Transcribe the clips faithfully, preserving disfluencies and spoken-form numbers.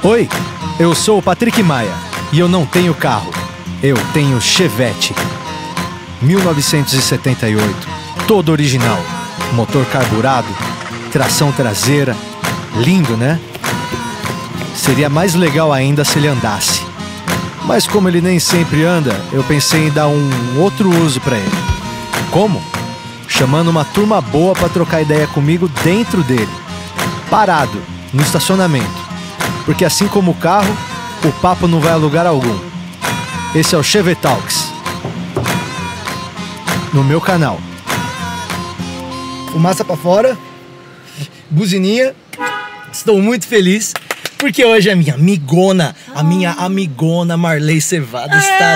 Oi, eu sou o Patrick Maia e eu não tenho carro, eu tenho Chevette. mil novecentos e setenta e oito, todo original, motor carburado, tração traseira, lindo, né? Seria mais legal ainda se ele andasse. Mas como ele nem sempre anda, eu pensei em dar um outro uso para ele. Como? Chamando uma turma boa para trocar ideia comigo dentro dele, parado, no estacionamento. Porque assim como o carro, o papo não vai a lugar algum. Esse é o Chevette Talks, no meu canal. Fumaça pra fora, buzininha. Estou muito feliz porque hoje a minha amigona, a minha amigona Marley Cevada está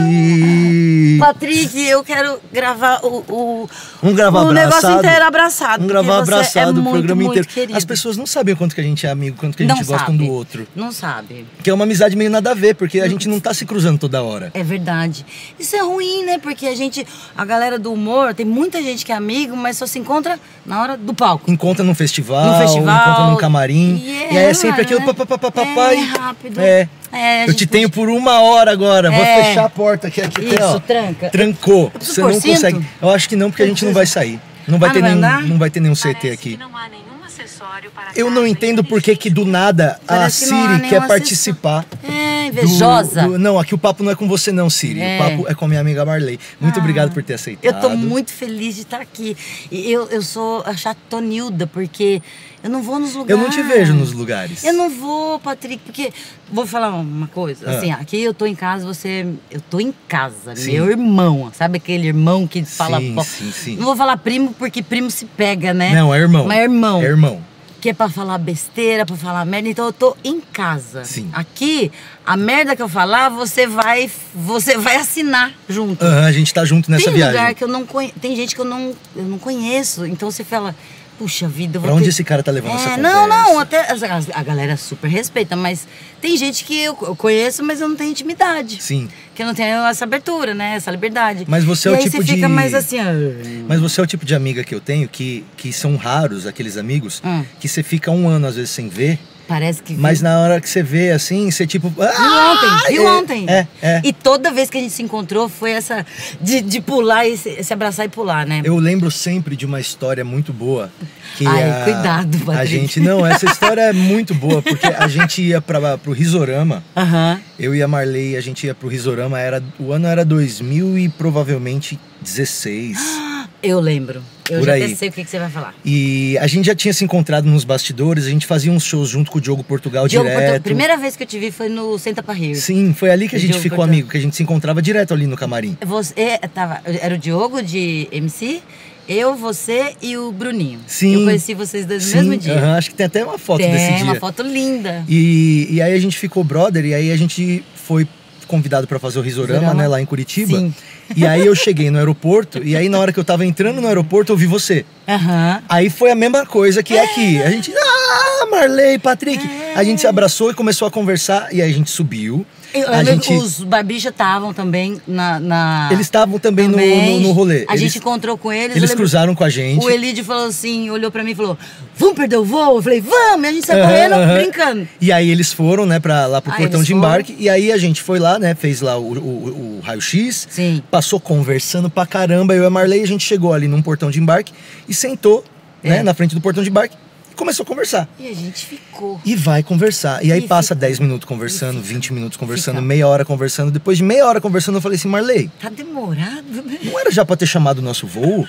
aqui. Patrick, eu quero gravar o, o, Vamos gravar o abraçado. negócio inteiro abraçado. Vamos gravar abraçado é o muito, programa muito inteiro. Querido. As pessoas não sabem o quanto que a gente é amigo, quanto que a Não gente gosta um sabe. do outro. Não sabe. Que é uma amizade meio nada a ver, porque a gente não tá se cruzando toda hora. É verdade. Isso é ruim, né? Porque a gente, a galera do humor, tem muita gente que é amigo, mas só se encontra na hora do palco. Encontra num festival, No festival, encontra num camarim. e E, aí é sempre é, aquilo, né? papai. É rápido. É. É, a Eu gente te tenho podia- por uma hora agora. Vou É. fechar a porta aqui. aqui Isso, tem, ó. tranca. Trancou. preciso Você pôr não cinto? consegue. Eu acho que não, porque a gente não vai sair. Não vai, Ah, ter, não vai nenhum, andar? não vai ter nenhum C T Parece aqui. que não há nenhum acessório para Eu não casa entendo por que que do nada a Parece que não há Siri nenhum quer acessório. participar. É, do- invejosa. do- não, aqui o papo não é com você não, Siri. É. O papo é com a minha amiga Marley. Muito obrigado por ter aceitado. Eu tô muito feliz de estar aqui. E eu, eu sou a chatonilda, porque eu não vou nos Eu lugares. não te vejo nos lugares. Eu não vou, Patrick, porque... Vou falar uma coisa. Ah. Assim, aqui eu tô em casa, você... Eu tô em casa. Sim. Meu irmão. Sabe aquele irmão que fala... Sim, pó- sim, sim. Não vou falar primo, porque primo se pega, né? Não, é irmão. Mas é irmão. É irmão. Que é pra falar besteira, pra falar merda. Então eu tô em casa. Sim. Aqui, a merda que eu falar, você vai, você vai assinar junto. Aham, a gente tá junto nessa Tem viagem. lugar que eu não conheço, tem gente que eu não, eu não conheço. Então você fala, puxa vida, eu vou Pra onde ter- esse cara tá levando É, essa Não, conversa? não, até a, a galera super respeita, mas tem gente que eu, eu conheço, mas eu não tenho intimidade. Sim. Que eu não tenho essa abertura, né? Essa liberdade. Mas você e é o aí tipo você de- fica mais assim, ah, Mas você é o tipo de amiga que eu tenho que, que são raros aqueles amigos Hum. que você fica um ano às vezes sem ver, parece que... mas na hora que você vê assim, você tipo. Viu "Ah!" ontem, viu é, ontem. É, é. E toda vez que a gente se encontrou foi essa de, de pular e se, se abraçar e pular, né? Eu lembro sempre de uma história muito boa. Que Ai, a, cuidado, A Patrick. gente. Não, essa história é muito boa, porque a gente ia pra, pro Risorama. Aham. Eu e a Marley, a gente ia pro Risorama. Era, o ano era dois mil e provavelmente dezesseis. Eu lembro. Eu Por já aí. até sei o que, que você vai falar. E a gente já tinha se encontrado nos bastidores, a gente fazia uns shows junto com o Diogo Portugal Diogo direto. Portugal, primeira vez que eu te vi foi no Senta pra Rir. Sim, foi ali que a O gente Diogo ficou Portugal. amigo, que a gente se encontrava direto ali no camarim. Você tava. Era o Diogo de M C, eu, você e o Bruninho. Sim. Eu conheci vocês dois no Sim, mesmo dia. aham, acho que tem até uma foto Tem desse dia. uma foto linda. E, e aí a gente ficou brother, e aí a gente foi convidado pra fazer o Risorama, Risorama. né, lá em Curitiba. Sim. E aí eu cheguei no aeroporto, e aí na hora que eu tava entrando no aeroporto, eu vi você. Aham. Aí foi a mesma coisa que é aqui. A gente, ah, Marley, Patrick. A gente se abraçou e começou a conversar, e aí a gente subiu. Eu, eu a lembro, gente, os Barbicha estavam também na, na- eles estavam também, no- também. No, no rolê. A eles, gente encontrou com eles. eu Eles lembro- cruzaram com a gente. O Elide falou assim, olhou pra mim e falou, vamos perder o voo? Eu falei, vamos! E a gente saiu Aham, correndo, aham. brincando. E aí eles foram, né, pra, lá pro Ah, portão eles de foram. embarque. E aí a gente foi lá, né, fez lá o, o, o raio-x. Sim. Passou conversando pra caramba. Eu e a Marley, a gente chegou ali num portão de embarque e sentou, É. né, na frente do portão de embarque e começou a conversar. E a gente ficou. E vai conversar. E aí E passa fica. dez minutos conversando, vinte minutos conversando, Fica. meia hora conversando. Depois de meia hora conversando, eu falei assim, Marley, Tá demorado, né? não era já pra ter chamado o nosso voo?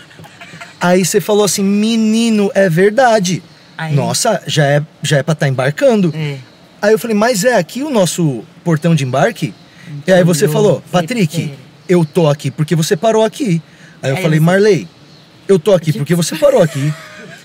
Aí você falou assim, menino, é verdade. Aí- Nossa, já é, já é pra estar embarcando. É. Aí eu falei, mas é aqui o nosso portão de embarque? E aí você Entendeu? falou, Falei, Patrick, pera. eu tô aqui porque você parou aqui. Aí eu Aí falei, você- Marley, eu tô aqui porque você parou aqui.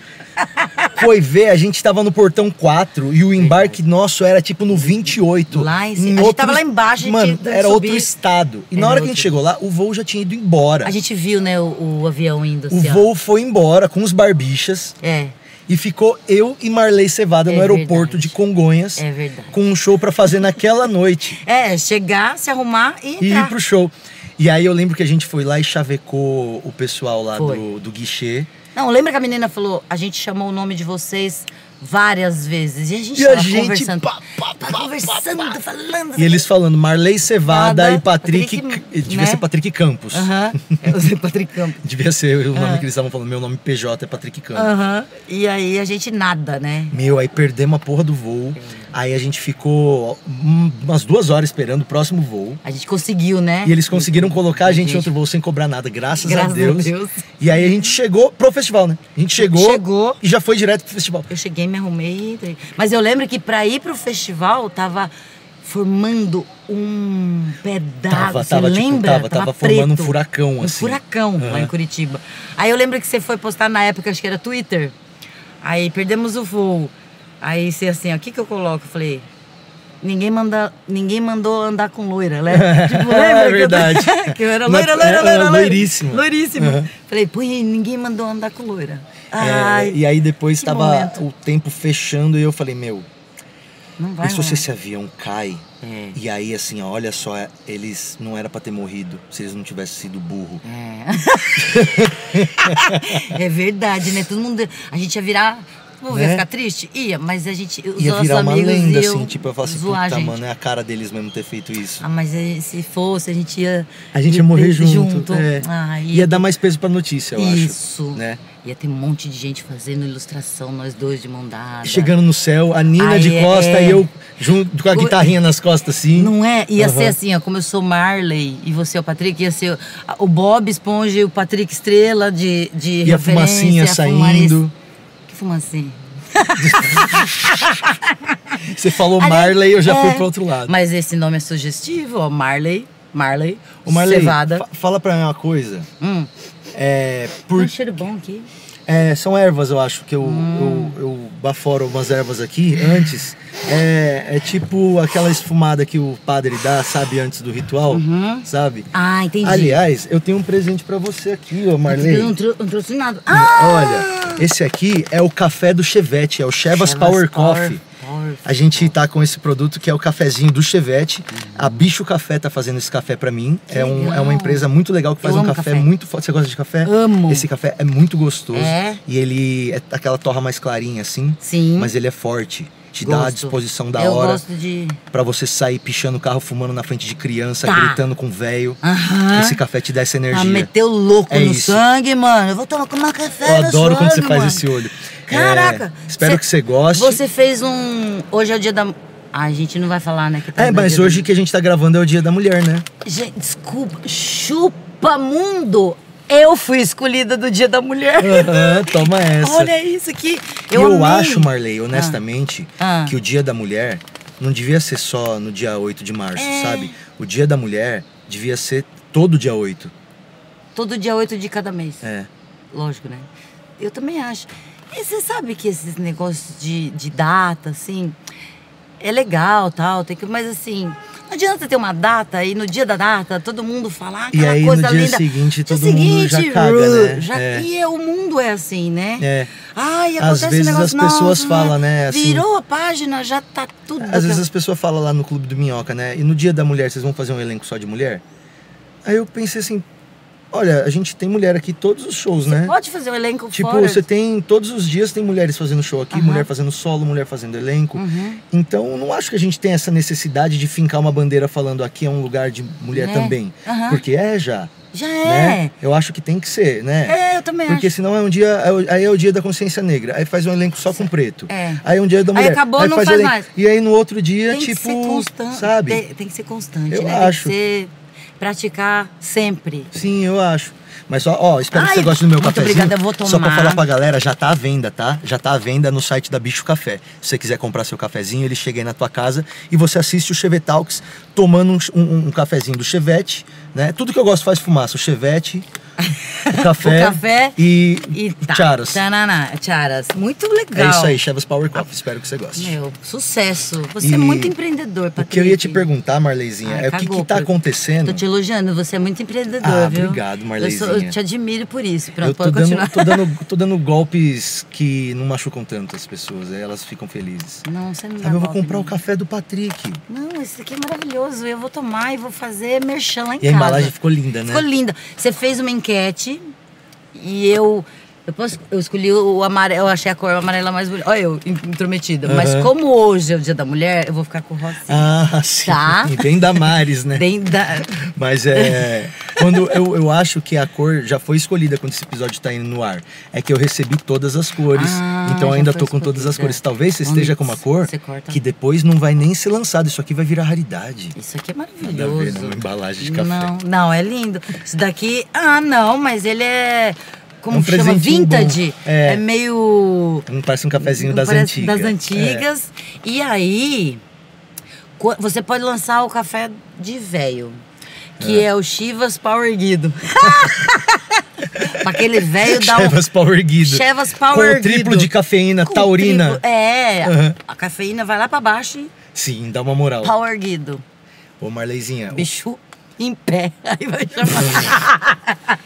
Foi ver, a gente tava no portão quatro e o embarque nosso era tipo no vinte e oito. Lá em cima. A gente tava lá embaixo, a gente Mano, tinha que era outro subir. estado. E Era na hora que a gente outro. chegou lá, o voo já tinha ido embora. A gente viu, né, o, o avião indo O assim, ó. voo foi embora com os barbichas. É, E ficou eu e Marley Cevada É no aeroporto verdade. de Congonhas. É verdade. Com um show pra fazer naquela noite. é, chegar, se arrumar e E entrar. ir pro show. E aí eu lembro que a gente foi lá e chavecou o pessoal lá Foi. do, do guichê. Não, lembra que a menina falou, a gente chamou o nome de vocês Várias vezes. E a gente E a tava gente conversando. pá, pá, Tá pá, conversando, pá, pá. falando. E eles falando Marley Cevada Cevada, e Patrick. Patrick, devia né? ser Patrick Campos. Aham. Eu sei, Patrick Campos. Devia ser o nome Ah. que eles estavam falando. Meu nome P J é Patrick Campos. Aham. E aí a gente nada, né? Meu, aí perdemos a porra do voo. Aí a gente ficou hum, umas duas horas esperando o próximo voo. A gente conseguiu, né? E eles conseguiram colocar a gente em Gente. outro voo sem cobrar nada, graças, Graças a, Deus. a Deus. E aí a gente chegou pro festival, né? A gente chegou, Chegou. e já foi direto pro festival. Eu cheguei, me arrumei e entrei. Mas eu lembro que pra ir pro festival tava formando um pedaço. Tava, Você tava, tipo, lembra? tava, tava formando um preto. furacão, Um assim. furacão lá Aham. em Curitiba. Aí eu lembro que você foi postar na época, acho que era Twitter. Aí perdemos o voo. Aí você assim, ó, o que que eu coloco? Eu falei, ninguém, manda, ninguém mandou andar com loira, né? Tipo, lembra? É que eu- verdade. Que eu era Na- loira, loira, é, loira, loira. loiríssima. Loiríssima. Aham. Falei, pô, e ninguém mandou andar com loira. É, Ai, e aí depois que tava momento. o tempo fechando e eu falei, meu, não vai e se rolar. você esse avião cai? É. E aí assim, ó, olha só, eles não era pra ter morrido se eles não tivessem sido burro. É. É verdade, né? Todo mundo. A gente ia virar. Vou Né? ficar triste? Ia, mas a gente. Os Ia nossos virar uma amigos lenda, iam assim, tipo, eu falo assim, zoar a puta, gente. mano, é a cara deles mesmo ter feito isso. Ah, mas aí, se fosse, a gente ia. A gente ia morrer junto. junto. É. Ah, Ia dar mais peso pra notícia, eu Isso. acho. Né? Ia ter um monte de gente fazendo ilustração, nós dois de mão dada. Chegando no céu, a Nina Ai, de é, costa é. e eu junto com a Como- guitarrinha nas costas, assim. Não é? Ia Aham. ser assim, ó, como eu sou Marley e você é o Patrick, ia ser o Bob Esponja e o Patrick Estrela de, de E a referência. fumacinha a fumaça- saindo. Que fumacinha? Você falou Ali- Marley, eu já é. fui pro outro lado. Mas esse nome é sugestivo, ó, Marley, Marley, Ô Marley, cevada. fa- fala pra mim uma coisa. Hum, É, tem por, um cheiro bom aqui. é, são ervas, eu acho, que eu, Hum. eu, eu baforo umas ervas aqui antes. É, é tipo aquela esfumada que o padre dá, sabe, antes do ritual, sabe? Ah, entendi. Aliás, eu tenho um presente pra você aqui, ô Marley. Eu não, trou- não trouxe nada. Ah! Olha, esse aqui é o café do Chevette, é o Chevas Chevas Power Power- Coffee. Power A gente tá com esse produto que é o cafezinho do Chevette. A Bicho Café tá fazendo esse café pra mim. É, um, legal. é uma empresa muito legal que faz Eu um amo café, café. muito forte. Você gosta de café? Amo. Esse café é muito gostoso. É? E ele é aquela torra mais clarinha assim. Sim. Mas ele é forte. Te dá uma Gosto. disposição da eu hora gosto de... pra você sair pichando o carro, fumando na frente de criança, Tá. gritando com velho. Aham. Esse café te dá essa energia. Ah, meteu louco É no isso. sangue, mano. Eu vou tomar uma café Eu no adoro quando você sangue, faz mano. esse olho. Caraca. É, espero cê- que você goste. Você fez um... Hoje é o dia da... Ah, a gente não vai falar, né? Que tá É, no mas dia hoje da... que a gente tá gravando é o Dia da Mulher, né? Gente, desculpa. Chupa mundo. Eu fui escolhida do dia da mulher. Aham, toma essa. Olha isso aqui. E Eu, eu amei. acho, Marley, honestamente, Ah. que o Dia da Mulher não devia ser só no dia oito de março, É. sabe? O Dia da Mulher devia ser todo dia oito. Todo dia oito de cada mês. É. Lógico, né? Eu também acho. E você sabe que esses negócios de, de data, assim, é legal, tal, tem que, mas assim, não adianta ter uma data e no dia da data todo mundo falar E aquela aí, no coisa dia linda. seguinte, Dia todo mundo já caga, uh, né? já- É. E é, o mundo é assim, né? É. Ai, Às acontece um vezes negócio, as pessoas nossa, falam, né, assim- Virou a página, já tá tudo. Às vezes as pessoas falam lá no Clube do Minhoca, né? E no Dia da Mulher vocês vão fazer um elenco só de mulher? Aí eu pensei assim, olha, a gente tem mulher aqui todos os shows, né? Pode fazer um elenco Tipo, fora. você tem, todos os dias tem mulheres fazendo show aqui, Aham. mulher fazendo solo, mulher fazendo elenco. Uhum. Então, não acho que a gente tem essa necessidade de fincar uma bandeira falando aqui é um lugar de mulher É. também. Aham. Porque é já, Já é. né? Eu acho que tem que ser, né? É, eu também Porque acho. senão é um dia, é o- aí é o dia da consciência negra. Aí faz um elenco só com preto. É. Aí é um dia da Aí mulher. acabou, não faz faz elenco. mais. E aí no outro dia, Tem tipo, que ser constante. sabe? Tem, tem que ser constante, Eu né? acho. Tem que ser. Praticar sempre. Sim, eu acho. Mas só, ó, espero que Ai, você goste do meu muito cafezinho. obrigada, eu vou Só pra tomar. falar pra galera, já tá à venda, tá? Já tá à venda no site da Bicho Café. Se você quiser comprar seu cafezinho, ele chega aí na tua casa e você assiste o Chevette Talks tomando um, um, um cafezinho do Chevette, né? Tudo que eu gosto faz fumaça. O Chevette, o café, O café e, E tá. charas. Tananá, charas. Muito legal. É isso aí, Chevas Power Coffee. Espero que você goste. Meu, sucesso. Você E é muito empreendedor, O Patrick. que eu ia te perguntar, Marleizinha, Ai, é o que cagou, que tá Patrick. acontecendo? Tô te elogiando, você é muito empreendedor, Ah, viu? obrigado, Eu, Marleizinha. sou- eu te admiro por isso. Pronto, Eu tô pode dando, continuar. tô, dando, tô dando golpes que não machucam tanto as pessoas, aí elas ficam felizes. Não, você não dá Aí eu vou golpe, comprar o não. café do Patrick. Não, esse aqui é maravilhoso. Eu vou tomar e vou fazer merchan lá em E a casa. embalagem ficou linda, né? Ficou linda. Você fez uma enquete e eu Eu, posso, eu escolhi o amarelo, eu achei a cor amarela mais bonita. Olha eu, intrometida. Uhum. Mas como hoje é o dia da mulher, eu vou ficar com o rosinha. Ah, sim. Tá? Bem Damares, né? Bem da... Mas é... quando eu, eu acho que a cor já foi escolhida quando esse episódio tá indo no ar. É que eu recebi todas as cores. Ah, então eu já ainda foi tô com todas as escolhida. cores. Talvez você Vamos esteja ver com uma se cor você corta. que depois não vai nem ser lançado. Isso aqui vai virar raridade. Isso aqui é Nada a maravilhoso. ver, né? Uma embalagem de café. Não, não, é lindo. Isso daqui... Ah, não, mas ele é... Como É um que chama? presentinho Vintage. bom. É. É meio... Não parece um cafezinho das Parece antigas. Das antigas. E aí, co- você pode lançar o café de velho, que é, é o Chivas Power Guido. Pra aquele velho dar um... Chevas Power Guido. Chevas Power Com o triplo Guido. de cafeína, Com taurina. triplo- É, Uhum. a cafeína vai lá pra baixo e Sim, dá uma moral. Power Guido. Ô, Marleizinha. Bicho em pé. Aí vai chamar.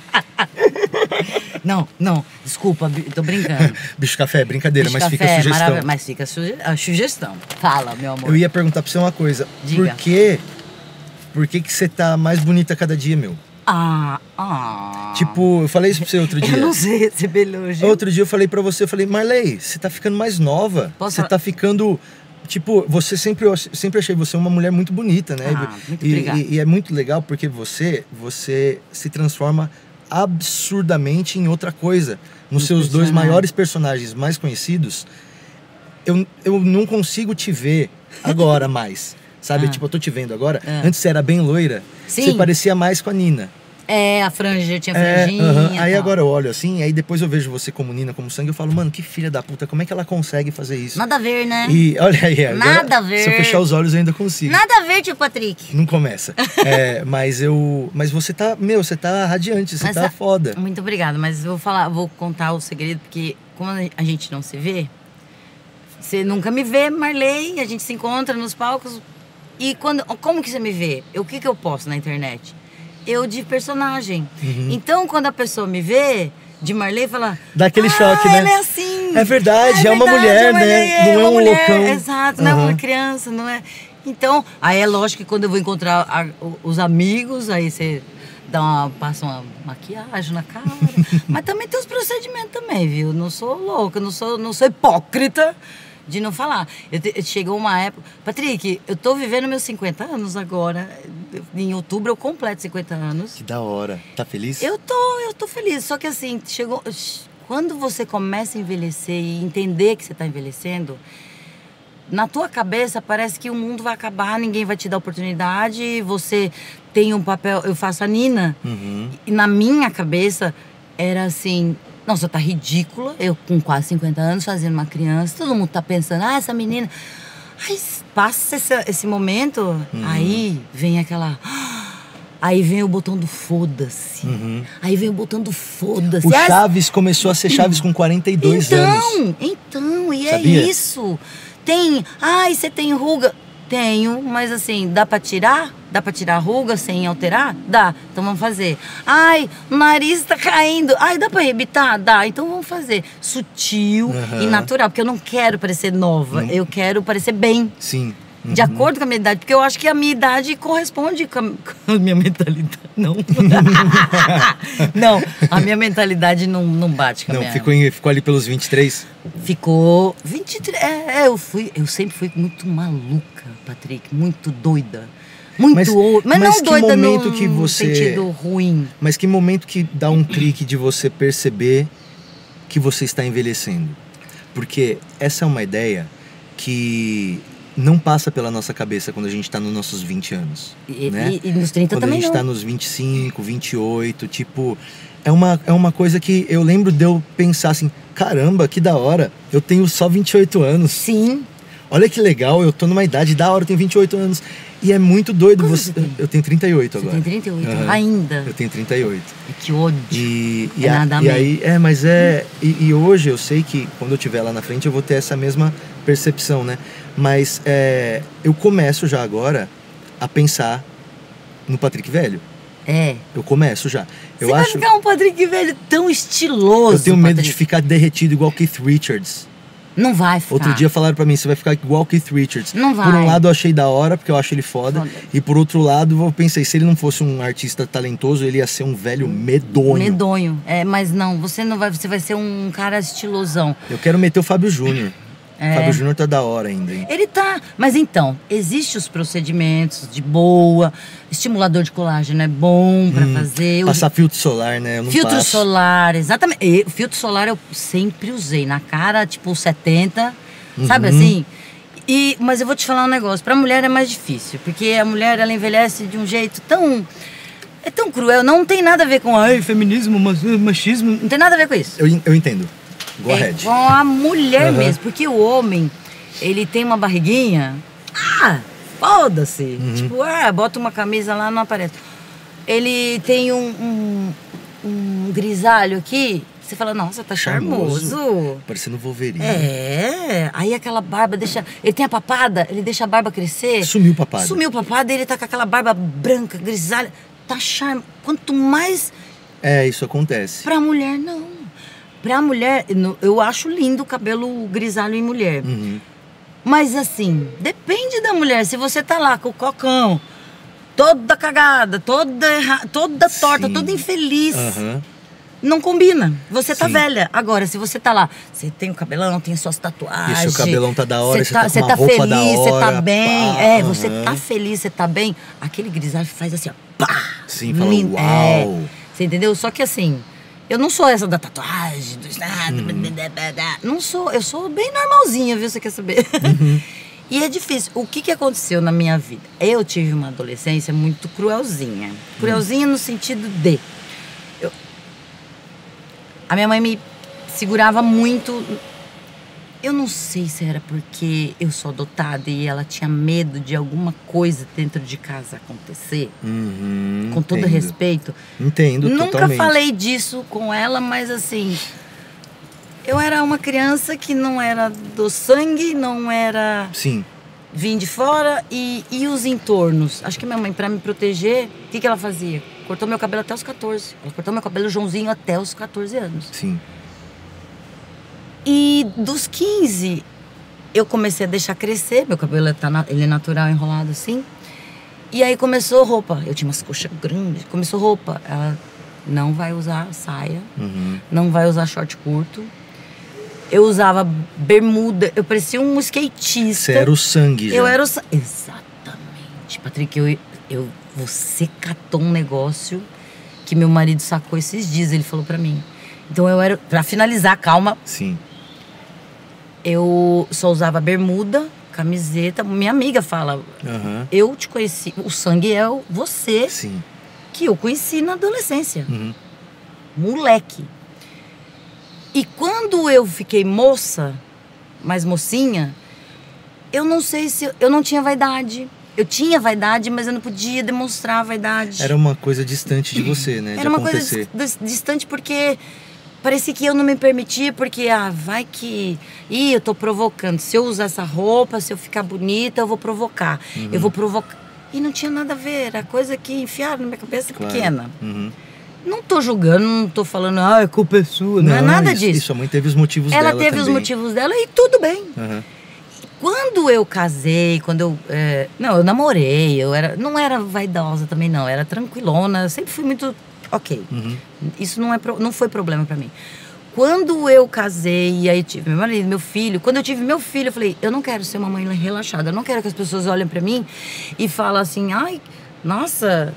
Não, não, desculpa, bi- tô brincando. Bicho Café, brincadeira, Bicho mas fica café a é sugestão. maravilhoso, mas fica a, suge a sugestão. Fala, meu amor. Eu ia perguntar pra você uma coisa. Diga. Por que... Por que que você tá mais bonita a cada dia, meu? Ah, ah. Tipo, eu falei isso pra você outro dia. Eu não sei receber elogio. Outro dia eu falei pra você, eu falei, Marley, você tá ficando mais nova. Posso Você falar? tá ficando... Tipo, você sempre, eu sempre achei você uma mulher muito bonita, né? Ah, muito e, obrigada. e, e é muito legal porque você, você se transforma absurdamente em outra coisa. Nos Um seus dois personagem. maiores personagens mais conhecidos, eu, eu não consigo te ver agora mais. Sabe? Ah. Tipo, eu tô te vendo agora. Ah. Antes você era bem loira. Sim. Você parecia mais com a Nina. É, a franja, eu tinha É, franjinha. aham. Aí tal. agora eu olho assim, aí depois eu vejo você como Nina, como sangue, eu falo, mano, que filha da puta, como é que ela consegue fazer isso? Nada a ver, né? E olha aí, agora, Nada a ver. se eu fechar os olhos eu ainda consigo. Nada a ver, tio Patrick. Não começa. É, mas eu. Mas você tá. Meu, você tá radiante, você Mas tá a- foda. Muito obrigada, mas eu vou falar, vou contar o segredo, porque como a gente não se vê, você nunca me vê, Marley, a gente se encontra nos palcos. E quando, como que você me vê? Eu- O que que eu posto na internet? Eu de personagem. Uhum. Então, quando a pessoa me vê, de Marley, fala... Dá aquele ah, choque, né? ela é assim. É verdade, é uma verdade, mulher, a Marley né? Não é uma um mulher, loucão. Exato, não é Uhum. uma criança, não é... Então, aí é lógico que quando eu vou encontrar a- o- os amigos, aí você dá uma, passa uma maquiagem na cara. Mas também tem os procedimentos também, viu? Não sou louca, não sou, não sou hipócrita de não falar. Eu te- chegou uma época... Patrick, eu tô vivendo meus cinquenta anos agora. Em outubro eu completo cinquenta anos. Que da hora. Tá feliz? Eu tô, eu tô feliz. Só que assim, chegou... Quando você começa a envelhecer e entender que você tá envelhecendo... Na tua cabeça parece que o mundo vai acabar, ninguém vai te dar oportunidade, você tem um papel... Eu faço a Nina, Uhum. e na minha cabeça era assim... Nossa, tá ridícula, eu com quase cinquenta anos fazendo uma criança, todo mundo tá pensando, ah, essa menina... Aí passa esse, esse momento, Uhum. aí vem aquela... Aí vem o botão do foda-se. Uhum. Aí vem o botão do foda-se. O Ah, Chaves começou a ser Chaves com quarenta e dois então, anos. Então, e Sabia? é isso. Tem, ai, você tem ruga? Tenho, mas assim, dá pra tirar? Dá pra tirar a ruga sem alterar? Dá, então vamos fazer. Ai, o nariz tá caindo. Ai, dá pra arrebitar? Dá, então vamos fazer. Sutil Aham. e natural, porque eu não quero parecer nova, Não. eu quero parecer bem. Sim. De Uhum. acordo com a minha idade, porque eu acho que a minha idade corresponde com a, com a minha mentalidade. Não. Não, a minha mentalidade não, não bate com a Não, minha... ficou, em- ficou ali pelos vinte e três? Ficou vinte e três. É, é, eu fui, eu sempre fui muito maluca, Patrick, muito doida. Muito, Mas- ou- mas, mas não que doida momento no que você- sentido ruim. Mas que momento que dá um clique de você perceber que você está envelhecendo? Porque essa é uma ideia que não passa pela nossa cabeça quando a gente está nos nossos vinte anos. E, né? e- e nos trinta Quando a também gente não. tá nos vinte e cinco, vinte e oito, tipo... É uma, é uma coisa que eu lembro de eu pensar assim... Caramba, que da hora, eu tenho só vinte e oito anos. Sim. Olha que legal, eu tô numa idade da hora, eu tenho vinte e oito anos. E é muito doido. Quantos Você... você tem? Eu tenho trinta e oito Você agora. tem trinta e oito Aham. ainda. Eu tenho trinta e oito. Que ódio. E, e, É a- nada a e meio. aí, é, mas é. E, e hoje eu sei que quando eu estiver lá na frente eu vou ter essa mesma percepção, né? Mas é, eu começo já agora a pensar no Patrick velho. É. Eu começo já. Eu Você vai acho. ficar um Patrick velho tão estiloso. Eu tenho medo de Patrick. ficar derretido igual Keith Richards. Não vai ficar. Outro dia falaram pra mim, você vai ficar igual o Keith Richards. Não vai. Por um lado eu achei da hora, porque eu acho ele foda. Foda. E por outro lado, eu pensei, se ele não fosse um artista talentoso, ele ia ser um velho medonho. Medonho. É, mas não, você não vai, você vai ser um cara estilosão. Eu quero meter o Fábio Júnior. É. O Fábio Júnior tá da hora ainda, hein? Ele tá. Mas então, existem os procedimentos de boa, estimulador de colágeno é bom pra Hum, fazer. o- Passar filtro solar, né? Eu não Filtro passo. solar, exatamente. E, filtro solar eu sempre usei na cara, tipo setenta, sabe Uhum. assim? E, mas eu vou te falar um negócio, pra mulher é mais difícil, porque a mulher ela envelhece de um jeito tão. É tão cruel, não tem nada a ver com ai, feminismo, mas- machismo, não tem nada a ver com isso. Eu, eu entendo. Go É ahead. com a mulher Uhum. mesmo, porque o homem, ele tem uma barriguinha, ah, foda-se. Uhum. Tipo, ah, bota uma camisa lá, não aparece. Ele tem um, um, um grisalho aqui, você fala, nossa, tá charmoso. Parecendo Wolverine. É, aí aquela barba deixa. Ele tem a papada, ele deixa a barba crescer. Sumiu papada. Sumiu papada, ele tá com aquela barba branca, grisalha. Tá charme. Quanto mais É, isso acontece. pra mulher, não. Pra mulher, no- eu acho lindo o cabelo grisalho em mulher. Uhum. Mas assim, depende da mulher. Se você tá lá com o cocão, toda cagada, toda, erra- toda torta, Sim. toda infeliz. Aham. Não combina. Você tá Sim. velha. Agora, se você tá lá, você tem o cabelão, tem suas tatuagens. E seu cabelão tá da hora, você tá com você uma tá roupa da feliz, você tá hora, bem. pá, é, você aham. tá feliz, você tá bem. Aquele grisalho faz assim, ó. Pá! Sim, fala, Lindo. uau. É, você entendeu? Só que assim, eu não sou essa da tatuagem, do... Não sou, eu sou bem normalzinha, viu? Você quer saber? Uhum. E é difícil. O que, que aconteceu na minha vida? Eu tive uma adolescência muito cruelzinha. Cruelzinha no sentido de... eu- a minha mãe me segurava muito. Eu não sei se era porque eu sou adotada e ela tinha medo de alguma coisa dentro de casa acontecer. Uhum, Com todo entendo. respeito. Entendo Nunca totalmente. falei disso com ela, mas assim... Eu era uma criança que não era do sangue, não era... Sim. Vim de fora e, e os entornos. Acho que minha mãe, pra me proteger, o que, que ela fazia? Cortou meu cabelo até os catorze. Ela cortou meu cabelo Joãozinho até os catorze anos. Sim. E dos quinze, eu comecei a deixar crescer. Meu cabelo tá na- ele é natural, enrolado assim. E aí começou roupa. Eu tinha umas coxas grandes. Começou roupa. Ela não vai usar saia, Uhum. não vai usar short curto. Eu usava bermuda. Eu parecia um skatista. Você era o sangue já. Eu era o... sa- Exatamente. Patrick, eu, eu, você catou um negócio que meu marido sacou esses dias, ele falou pra mim. Então eu era... Pra finalizar, calma, Sim. eu só usava bermuda, camiseta. Minha amiga fala, Aham. eu te conheci... O sangue é o- você Sim. que eu conheci na adolescência. Uhum. Moleque. E quando eu fiquei moça, mais mocinha, eu não sei se... Eu não tinha vaidade. Eu tinha vaidade, mas eu não podia demonstrar a vaidade. Era uma coisa distante de você, né? Era de uma acontecer. coisa dis- distante porque parecia que eu não me permitia, porque, ah, vai que... Ih, eu tô provocando. Se eu usar essa roupa, se eu ficar bonita, eu vou provocar. Uhum. Eu vou provocar. E não tinha nada a ver. Era coisa que enfiaram na minha cabeça Claro. pequena. Uhum. Não tô julgando, não tô falando, ah, a culpa é sua. Não, é nada isso, disso. Isso, a mãe teve os motivos Ela dela teve os também. motivos dela e tudo bem. Aham. Quando eu casei, quando eu... é, não, eu namorei, eu era... Não era vaidosa também, não. Era tranquilona, eu sempre fui muito... Ok. Uhum. Isso não, é, pro- não foi problema pra mim. Quando eu casei, e aí tive meu marido, meu filho... Quando eu tive meu filho, eu falei, eu não quero ser uma mãe relaxada. Eu não quero que as pessoas olhem pra mim e falem assim, ai, nossa...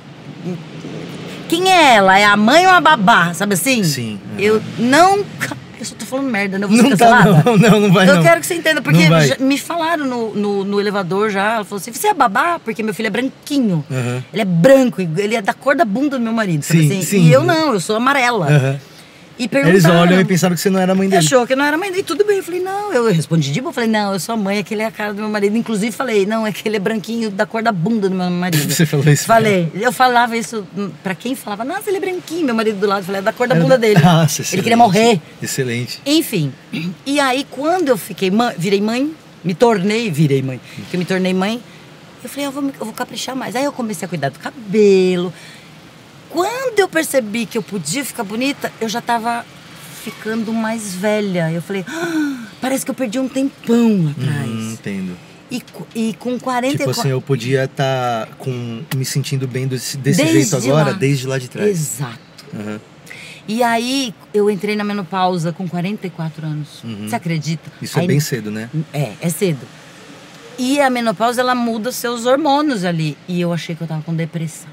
Quem é ela? É a mãe ou a babá? Sabe assim? Sim, aham. Eu não... Eu só tô falando merda, né? Eu vou ser Não tá, cancelada. não, não, não vai Eu não. quero que você entenda, porque Não vai. já- me falaram no, no, no elevador já. Ela falou assim: você é babá? Porque meu filho é branquinho. Aham. Ele é branco, ele é da cor da bunda do meu marido. Sabe Sim, assim? sim. E eu não, eu sou amarela. Aham. E perguntaram. Eles olham e pensaram que você não era a mãe dele. Achou que eu não era mãe dele. Tudo bem. Eu falei, não. Eu respondi de boa. Eu falei, não, eu sou a mãe, aquele é a cara do meu marido. Inclusive, falei, não, é que ele é branquinho da cor da bunda do meu marido. Você falou isso? Falei. Eu falava isso pra quem falava, nossa, ele é branquinho. Meu marido do lado. Eu falei, é da cor da Era bunda da- dele. Nossa, Ele excelente. queria morrer. Excelente. Enfim, e aí quando eu fiquei mãe, virei mãe, me tornei, virei mãe, que eu me tornei mãe, eu falei, eu vou, me- eu vou caprichar mais. Aí eu comecei a cuidar do cabelo. Quando eu percebi que eu podia ficar bonita, eu já tava ficando mais velha. Eu falei, ah, Parece que eu perdi um tempão lá atrás. Hum, entendo. E, e com quarenta e quatro... Tipo assim, eu podia estar tá com, me sentindo bem desse, desse Desde jeito agora, lá. desde lá de trás. Exato. Uhum. E aí, eu entrei na menopausa com quarenta e quatro anos. Uhum. Você acredita? Isso aí, é bem cedo, né? É, é cedo. E a menopausa, ela muda seus hormônios ali. E eu achei que eu tava com depressão.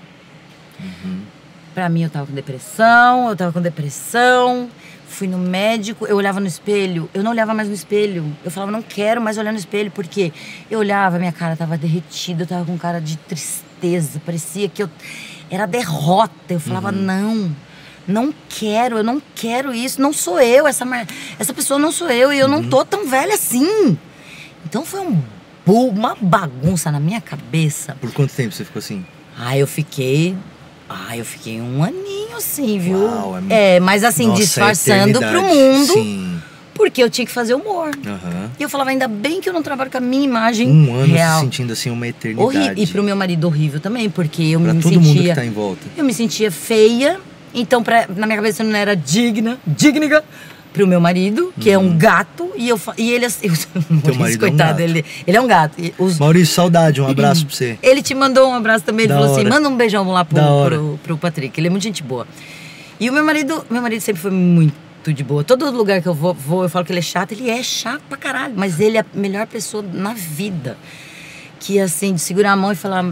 Uhum. Pra mim, eu tava com depressão, eu tava com depressão. Fui no médico, eu olhava no espelho, eu não olhava mais no espelho. Eu falava, não quero mais olhar no espelho, porque eu olhava, minha cara tava derretida, eu tava com cara de tristeza, parecia que eu era derrota. Eu falava, uhum. não, não quero, eu não quero isso, não sou eu, essa, essa pessoa não sou eu, e eu uhum. não tô tão velha assim. Então foi um, uma bagunça na minha cabeça. Por quanto tempo você ficou assim? Ah, eu fiquei... Ah, eu fiquei um aninho assim, viu? Uau, é... é, mas assim, Nossa, disfarçando é pro mundo. Sim. Porque eu tinha que fazer humor. Uhum. E eu falava, ainda bem que eu não trabalho com a minha imagem Um ano real. se sentindo assim uma eternidade. Horrível. E pro meu marido horrível também, porque eu pra me todo sentia... mundo que tá em volta. Eu me sentia feia. Então, pra, na minha cabeça, eu não era digna. Digna. Pro meu marido, que uhum. é um gato. E, eu, e ele... Eu, Teu marido coitado, é um gato. ele, ele é um gato. E os, Maurício, saudade. Um abraço pra você. Ele te mandou um abraço também. Ele Da falou hora. assim, manda um beijão lá pro, Da hora. pro, pro Patrick. Ele é muito gente boa. E o meu marido... Meu marido sempre foi muito de boa. Todo lugar que eu vou, vou, eu falo que ele é chato. Ele é chato pra caralho. Mas ele é a melhor pessoa na vida. Que, assim, de segurar a mão e falar...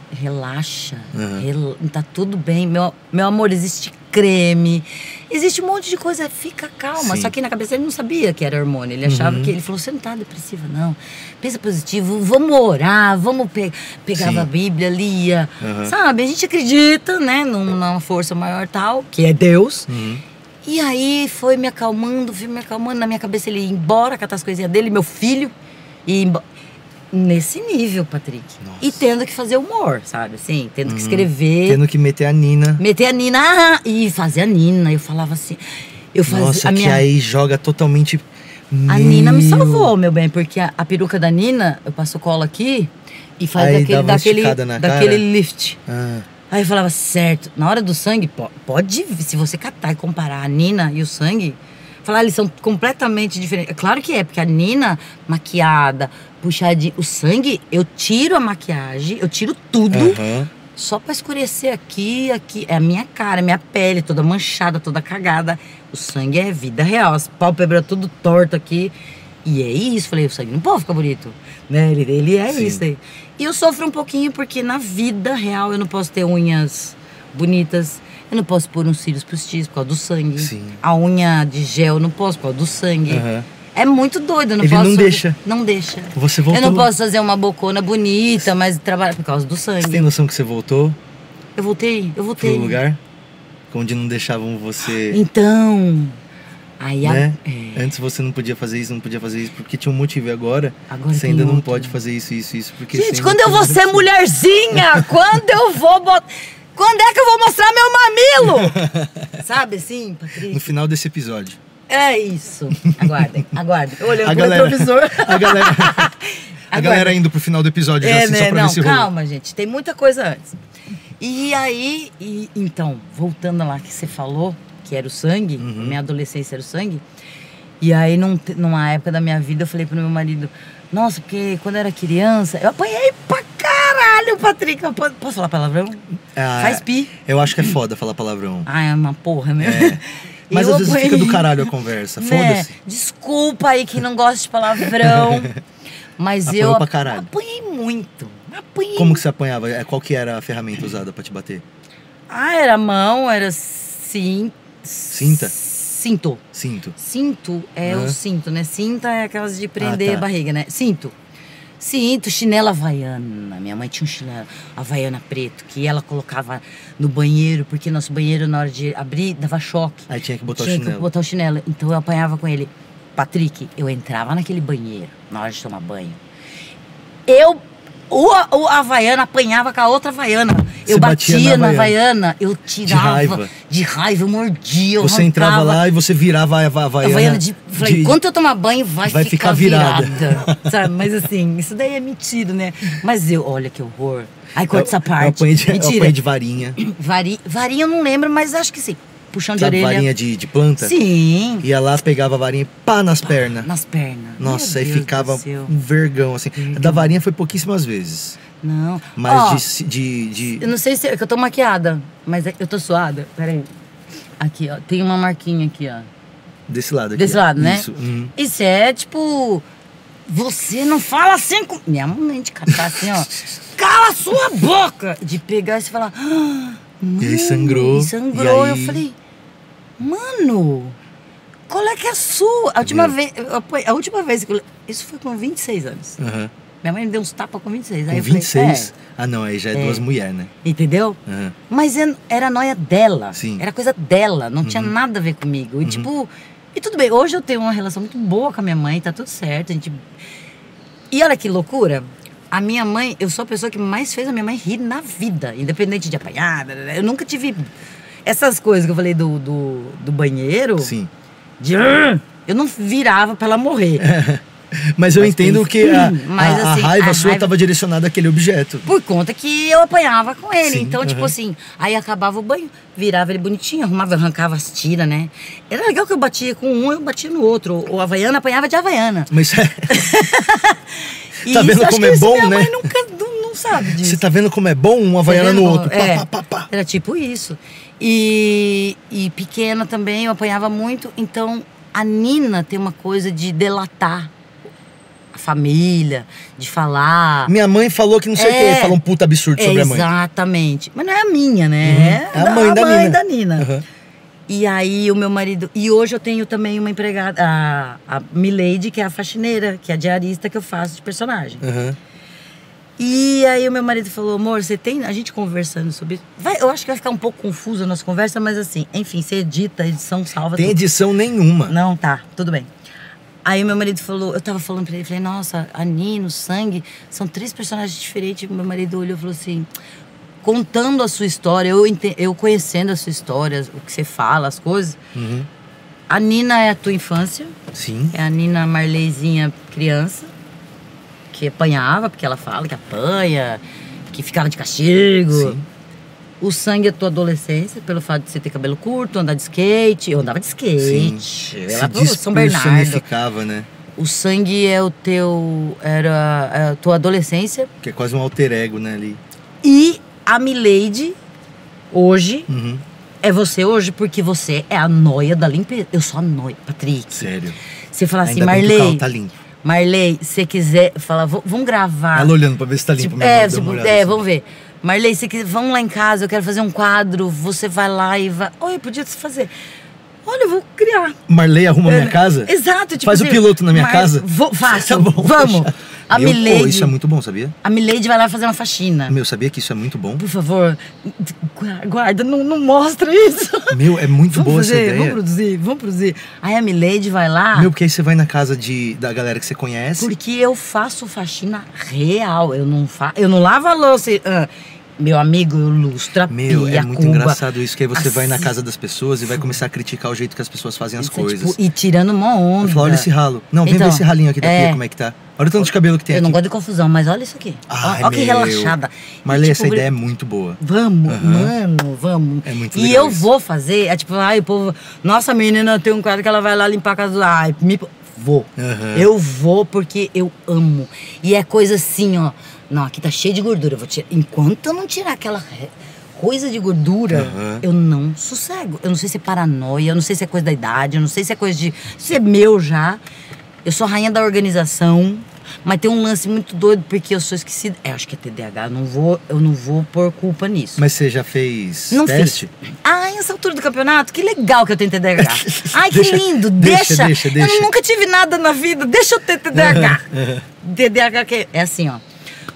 Relaxa, Uhum. rel... tá tudo bem. Meu, meu amor, existe creme. Existe um monte de coisa. Fica calma. Sim. Só que na cabeça ele não sabia que era hormônio. Ele achava Uhum. que... Ele falou, você não tá depressiva, não. Pensa positivo. Vamos orar. Vamos pe... Pegava Sim. a Bíblia, lia. Uhum. Sabe? A gente acredita, né? Numa força maior tal. Que é Deus. Uhum. E aí foi me acalmando, foi me acalmando. Na minha cabeça ele ia embora, catar as coisinhas dele, meu filho. E embora. Nesse nível, Patrick. Nossa. E tendo que fazer humor, sabe? Assim, tendo Uhum. que escrever. Tendo que meter a Nina. Meter a Nina. Ah, e fazer a Nina. Eu falava assim. Eu fazia, Nossa, a que minha, aí joga totalmente... A Nina me salvou, meu bem. Porque a, a peruca da Nina, eu passo cola aqui e faz Aí aquele, dava uma daquele, esticada na daquele cara. lift. Ah, Aí eu falava, certo, na hora do sangue, po- pode, se você catar e comparar a Nina e o sangue, falar, eles são completamente diferentes. É claro que é, porque a Nina, maquiada, puxadinha, o sangue, eu tiro a maquiagem, eu tiro tudo, aham. só pra escurecer aqui, aqui, é a minha cara, minha pele toda manchada, toda cagada. O sangue é vida real, as pálpebras tudo torto aqui. E é isso, falei, o sangue não pode ficar bonito, né? Ele, ele é Sim. isso aí. E eu sofro um pouquinho porque na vida real eu não posso ter unhas bonitas, eu não posso pôr uns cílios postiços por causa do sangue. Sim. A unha de gel eu não posso por causa do sangue. Aham. É muito doido, eu não Ele posso... não deixa. Não deixa. Você voltou... Eu não posso fazer uma bocona bonita, mas trabalhar por causa do sangue. Você tem noção que você voltou Eu voltei, eu voltei. pro lugar onde não deixavam você... Então... Aí a- né? é. Antes você não podia fazer isso, não podia fazer isso, porque tinha um motivo. E agora, Agora você tem ainda não outro. pode fazer isso, isso, isso. Porque Gente, você quando ainda eu vou tem- ser mulherzinha, quando eu vou botar... Quando é que eu vou mostrar meu mamilo? Sabe assim, No Patrícia? final desse episódio. É isso. Aguardem, aguardem. Eu olhando A pro galera, retrovisor. a galera, a Agora- galera indo pro final do episódio já, É, assim, né? só pra Não, ver se rolou. calma, gente. Tem muita coisa antes. E aí, e, então, voltando lá que você falou, que era o sangue, Uhum. minha adolescência era o sangue. E aí, num, te- numa época da minha vida, eu falei pro meu marido, nossa, porque quando eu era criança, eu apanhei pra caralho, Patrick. Eu po- Posso falar palavrão? Ah, Faz pi. Eu acho que é foda falar palavrão. Ah, é uma porra, né? É. Mas Eu às vezes apanhei. fica do caralho a conversa. Né? Foda-se. Desculpa aí quem não gosta de palavrão. Mas Apanhou eu pra caralho. apanhei muito. Apanhei. Como que você apanhava? É, qual que era a ferramenta usada pra te bater? Ah, era mão, era sim. Cinta? Cinto. Cinto. Cinto é Aham. o cinto, né? Cinta é aquelas de prender Ah, tá. a barriga, né? Cinto. Cinto, chinela havaiana. Minha mãe tinha um chinelo havaiana preto que ela colocava no banheiro, porque nosso banheiro, na hora de abrir, dava choque. Aí tinha que botar Tinha o que chinelo. botar o chinelo. Então eu apanhava com ele. Patrick, eu entrava naquele banheiro na hora de tomar banho. Eu, o, o Havaiana apanhava com a outra Havaiana. Eu Você batia batia na na Havaiana. Havaiana, eu tirava. raiva. De raiva, eu mordia, eu Você entrava arrancava. lá e você virava a Havaiana. Havaiana de, falei, de- quando eu tomar banho, vai, vai ficar, ficar virada. virada. Sabe? Mas assim, isso daí é mentira, né? Mas eu, olha que horror. Aí corta essa Eu parte. apanhei de, eu Mentira. apanhei de varinha. Vari, varinha eu não lembro, mas acho que sim. puxão de Sabe, orelha. varinha de, de planta? Sim. Ia lá, pegava a varinha e pá nas pernas. Nas pernas. Nossa, Meu aí Deus ficava do céu. um vergão, assim. Vergão. Da varinha foi pouquíssimas vezes. Não. Mas Ó, de, de, de- eu não sei se é que eu tô maquiada, mas é que eu tô suada. Peraí. Aqui, ó. Tem uma marquinha aqui, ó. Desse lado aqui. Desse ó. lado, né? Isso. uhum. Isso é tipo. Você não fala assim com. Minha mãe de catar assim, ó. Cala a sua boca! De pegar e você falar. Ah, mano, E aí sangrou, e sangrou. e Eu aí- falei, mano, qual é que é a sua? A última Viu? vez. eu apanhei- A última vez que eu. Isso foi com vinte e seis anos. Aham. Minha mãe me deu uns tapas com vinte e seis. Aí Com eu falei, vinte e seis? é, Ah, não, aí já é, É. duas mulheres, né? entendeu? Aham. Mas é- era a noia dela. Sim. Era coisa dela. Não tinha nada a ver comigo. E tipo. E tudo bem, hoje eu tenho uma relação muito boa com a minha mãe, tá tudo certo. A gente... E olha que loucura. A minha mãe, eu sou a pessoa que mais fez a minha mãe rir na vida. Independente de apanhar. Eu nunca tive. Essas coisas que eu falei do, do, do banheiro. Sim. De... Eu não virava pra ela morrer. Mas eu Mas entendo tem- que a, Mas, a- a assim, raiva a sua raiva- estava direcionada àquele objeto. Por conta que eu apanhava com ele. Sim, Então, tipo aham. assim, aí acabava o banho, virava ele bonitinho, arrumava, arrancava as tiras, né? Era legal que eu batia com um, eu batia no outro. O Havaiana apanhava de Havaiana. Mas E Tá vendo acho como que é isso bom, minha né? mãe nunca não, não sabe disso. você tá vendo como é bom um havaiana Tá no vendo? outro. Pá, É, pá, pá, pá. Era tipo isso. E, e pequena também, eu apanhava muito. Então, a Nina tem uma coisa de delatar a família, de falar... Minha mãe falou que não sei o É. que, fala um puta absurdo sobre a mãe. Exatamente. Mas não é a minha, né? Uhum. É a mãe da Nina. da Nina. Aham. E aí o meu marido... E hoje eu tenho também uma empregada, a, a Milady, que é a faxineira, que é a diarista que eu faço de personagem. Aham. E aí o meu marido falou, amor, você tem... A gente conversando sobre... Vai, eu acho que vai ficar um pouco confusa a nossa conversa, mas assim, enfim, você edita, a edição salva Tem tudo. edição nenhuma. Não, tá, tudo bem. Aí o meu marido falou, eu tava falando pra ele, falei, nossa, a Nina, o Sangue, são três personagens diferentes. Meu marido olhou e falou assim, contando a sua história, eu, ente- eu conhecendo a sua história, o que você fala, as coisas. Uhum. A Nina é a tua infância, Sim. é a Nina Marleizinha criança, que apanhava, porque ela fala que apanha, que ficava de castigo. Sim. O Sangue é a tua adolescência, pelo fato de você ter cabelo curto, andar de skate. Eu andava de skate. Eu ia lá Se pro São Bernardo. despersonificava, né? O Sangue é o teu... Era é a tua adolescência. Que é quase um alter ego, né, ali. E a Milady, hoje, Uhum. é você hoje porque você é a noia da limpeza. Eu sou a noia, Patrick. Sério. Você fala assim, Ainda bem que o Marley... carro tá limpo. Marley, se você quiser... Fala, "V- vamos gravar. Ela olhando pra ver se tá limpo. Tipo, minha é, mãe deu tipo, uma olhada é, assim. vamos ver. Marley, você quer, vamos lá em casa, eu quero fazer um quadro. Você vai lá e vai... Oi, podia fazer. Olha, eu vou criar. Marley arruma É, minha casa? Exato. Tipo Faz o assim, piloto na minha Mar- casa? Vou, faço. Tá bom, Vamos. deixa. A Meu, pô, Milady... isso é muito bom, sabia? A Milady vai lá fazer uma faxina. Meu, sabia que isso é muito bom? Por favor, guarda, não, não mostra isso. Meu, é muito Vamos boa essa fazer, ideia. vamos produzir, vamos produzir. Aí a Milady vai lá, Meu, porque aí você vai na casa de, da galera que você conhece. porque eu faço faxina real. Eu não, fa... eu não lavo a louça. e- ah, meu amigo, eu lustro a Meu, pia, é muito cuba. engraçado isso, que aí você vai na Assim. casa das pessoas e vai começar a criticar o jeito que as pessoas fazem as Isso é, coisas. tipo, e tirando uma onda. Eu falo, olha esse ralo. Não, vem Então, ver esse ralinho aqui da é. pia, como é que tá. Olha o tanto de cabelo que tem Eu aqui. não gosto de confusão, mas olha isso aqui. Ai, Olha que meu. relaxada. Marley, E, essa tipo, ideia é muito boa. Vamos, Aham. mano, vamos. É muito E legal eu isso. vou fazer, é tipo, ai, o povo. Nossa, menina, tem um quadro que ela vai lá limpar a casa do. Ai, me. Vou. Aham. Eu vou porque eu amo. E é coisa assim, ó. Não, aqui tá cheio de gordura. Eu vou tirar. Enquanto eu não tirar aquela re- coisa de gordura, Aham. eu não sossego. Eu não sei se é paranoia, eu não sei se é coisa da idade, eu não sei se é coisa de. Se é meu já. Eu sou a rainha da organização. Mas tem um lance muito doido porque eu sou esquecida. É, acho que é T D A H. Eu não vou, eu não vou pôr culpa nisso. Mas você já fez Não teste? fiz. Ah, essa altura do campeonato, que legal que eu tenho T D A H. Ai, que Deixa- lindo, deixa, deixa. deixa, deixa. Eu nunca tive nada na vida, deixa eu ter T D A H. T D A H que é assim, ó.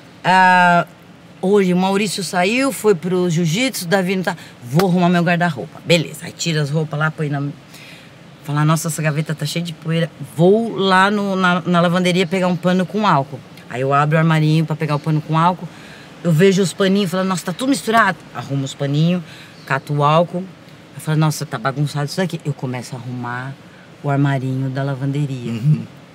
Ah, hoje o Maurício saiu, foi pro jiu-jitsu, o Davi não tá. Vou arrumar meu guarda-roupa. Beleza, aí tira as roupas lá, põe na. Falar, nossa, essa gaveta tá cheia de poeira. Vou lá no, na, na lavanderia pegar um pano com álcool. Aí eu abro o armarinho pra pegar o pano com álcool. Eu vejo os paninhos, falo, nossa, tá tudo misturado. Arrumo os paninhos, cato o álcool. Eu falo, nossa, tá bagunçado isso daqui. Eu começo a arrumar o armarinho da lavanderia.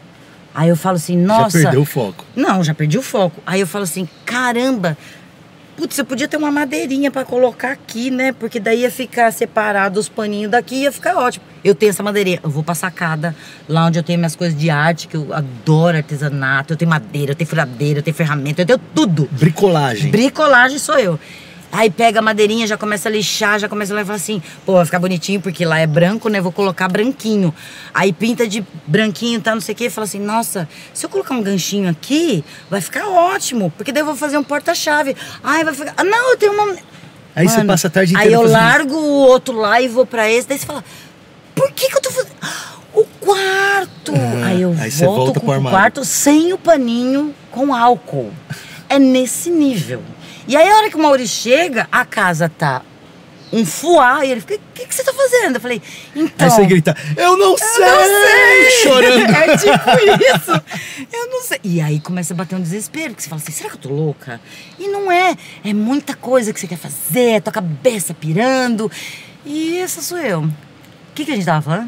Aí eu falo assim, nossa... Já perdeu o foco. Não, já perdi o foco. Aí eu falo assim, caramba, putz, eu podia ter uma madeirinha pra colocar aqui, né? Porque daí ia ficar separado os paninhos daqui, ia ficar ótimo. Eu tenho essa madeirinha, eu vou pra sacada, lá onde eu tenho minhas coisas de arte, que eu adoro artesanato, eu tenho madeira, eu tenho furadeira, eu tenho ferramenta, eu tenho tudo. Bricolagem. Bricolagem sou eu. Aí pega a madeirinha, já começa a lixar, já começa a levar assim, pô, vai ficar bonitinho, porque lá é branco, né? Vou colocar branquinho. Aí pinta de branquinho, tá, não sei o quê, e fala assim, nossa, se eu colocar um ganchinho aqui, vai ficar ótimo, porque daí eu vou fazer um porta-chave. Ai, vai ficar... Ah, não, eu tenho uma... Aí Mano, você passa a tarde inteira aí eu fazendo largo o outro lá e vou pra esse, daí você fala, por que que eu tô fazendo... O quarto! Uhum. Aí eu Aí você volto volta com pro o armário. quarto sem o paninho, com álcool. É nesse nível. E aí, a hora que o Maurício chega, a casa tá um fuá. E ele fica, o que, que você tá fazendo? Eu falei, então... Aí você grita, eu não sei! Eu não sei! Chorando. É tipo isso. Eu não sei. E aí começa a bater um desespero, porque você fala assim, será que eu tô louca? E não é. É muita coisa que você quer fazer, é tua cabeça pirando. E essa sou eu. O que, que a gente tava falando?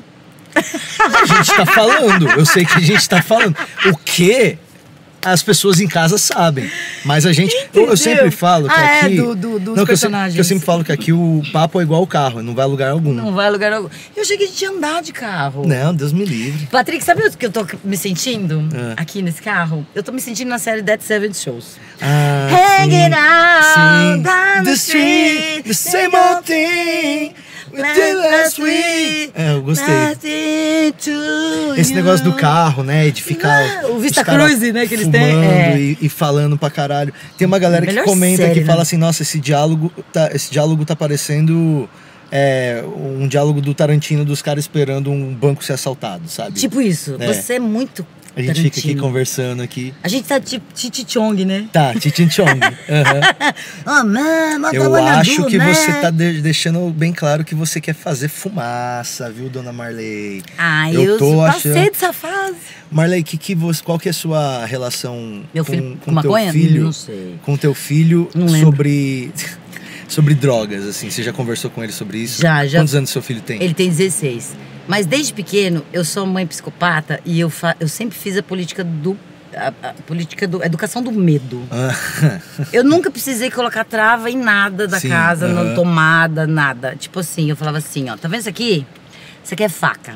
A gente tá falando, eu sei que a gente tá falando. O que as pessoas em casa sabem. Mas a gente. Eu, eu sempre falo que ah, aqui. É, do, do, dos não, que eu, se- personagens. que eu sempre falo que aqui o papo é igual o carro, não vai a lugar algum. Não vai a lugar algum. Eu achei que a gente ia andar de carro. Não, Deus me livre. Patrick, sabe o que eu tô me sentindo Ah. aqui nesse carro? Eu tô me sentindo na série Dead Seven Shows. Ah, Hanging out sim. down the The street, street, the same old thing we did last week. É, eu gostei. Nothing to Esse you. negócio do carro, né? De ficar. Ah, o Vista os cara Cruise, né, que eles têm, fumando é. E, e falando pra caralho. Tem uma galera que Melhor comenta série, que né? fala assim: nossa, esse diálogo tá, esse diálogo tá parecendo é, um diálogo do Tarantino dos caras esperando um banco ser assaltado, sabe? Tipo isso. É. Você é muito a gente fica aqui Tarantino. conversando aqui. A gente tá tipo Titi Chong, né? Tá, Titin Chong. Uhum. Oh, man, mata Eu o acho Anadu, que né? você tá de- deixando bem claro que você quer fazer fumaça, viu, dona Marley? Ah, Eu eu, tô passei achando- dessa fase. Marley, que, que você, qual que é a sua relação Meu com, filho com com teu maconha? filho? Não sei. Com teu filho Não lembro. sobre sobre drogas, assim. Você já conversou com ele sobre isso? Já, já. Quantos anos seu filho tem? Ele tem dezesseis. Mas desde pequeno, eu sou mãe psicopata e eu, fa eu sempre fiz a política do... A, a política do... a educação do medo. Ah, Eu nunca precisei colocar trava em nada da Sim, casa, aham. na tomada, nada. Tipo assim, eu falava assim, ó, tá vendo isso aqui? Isso aqui é faca.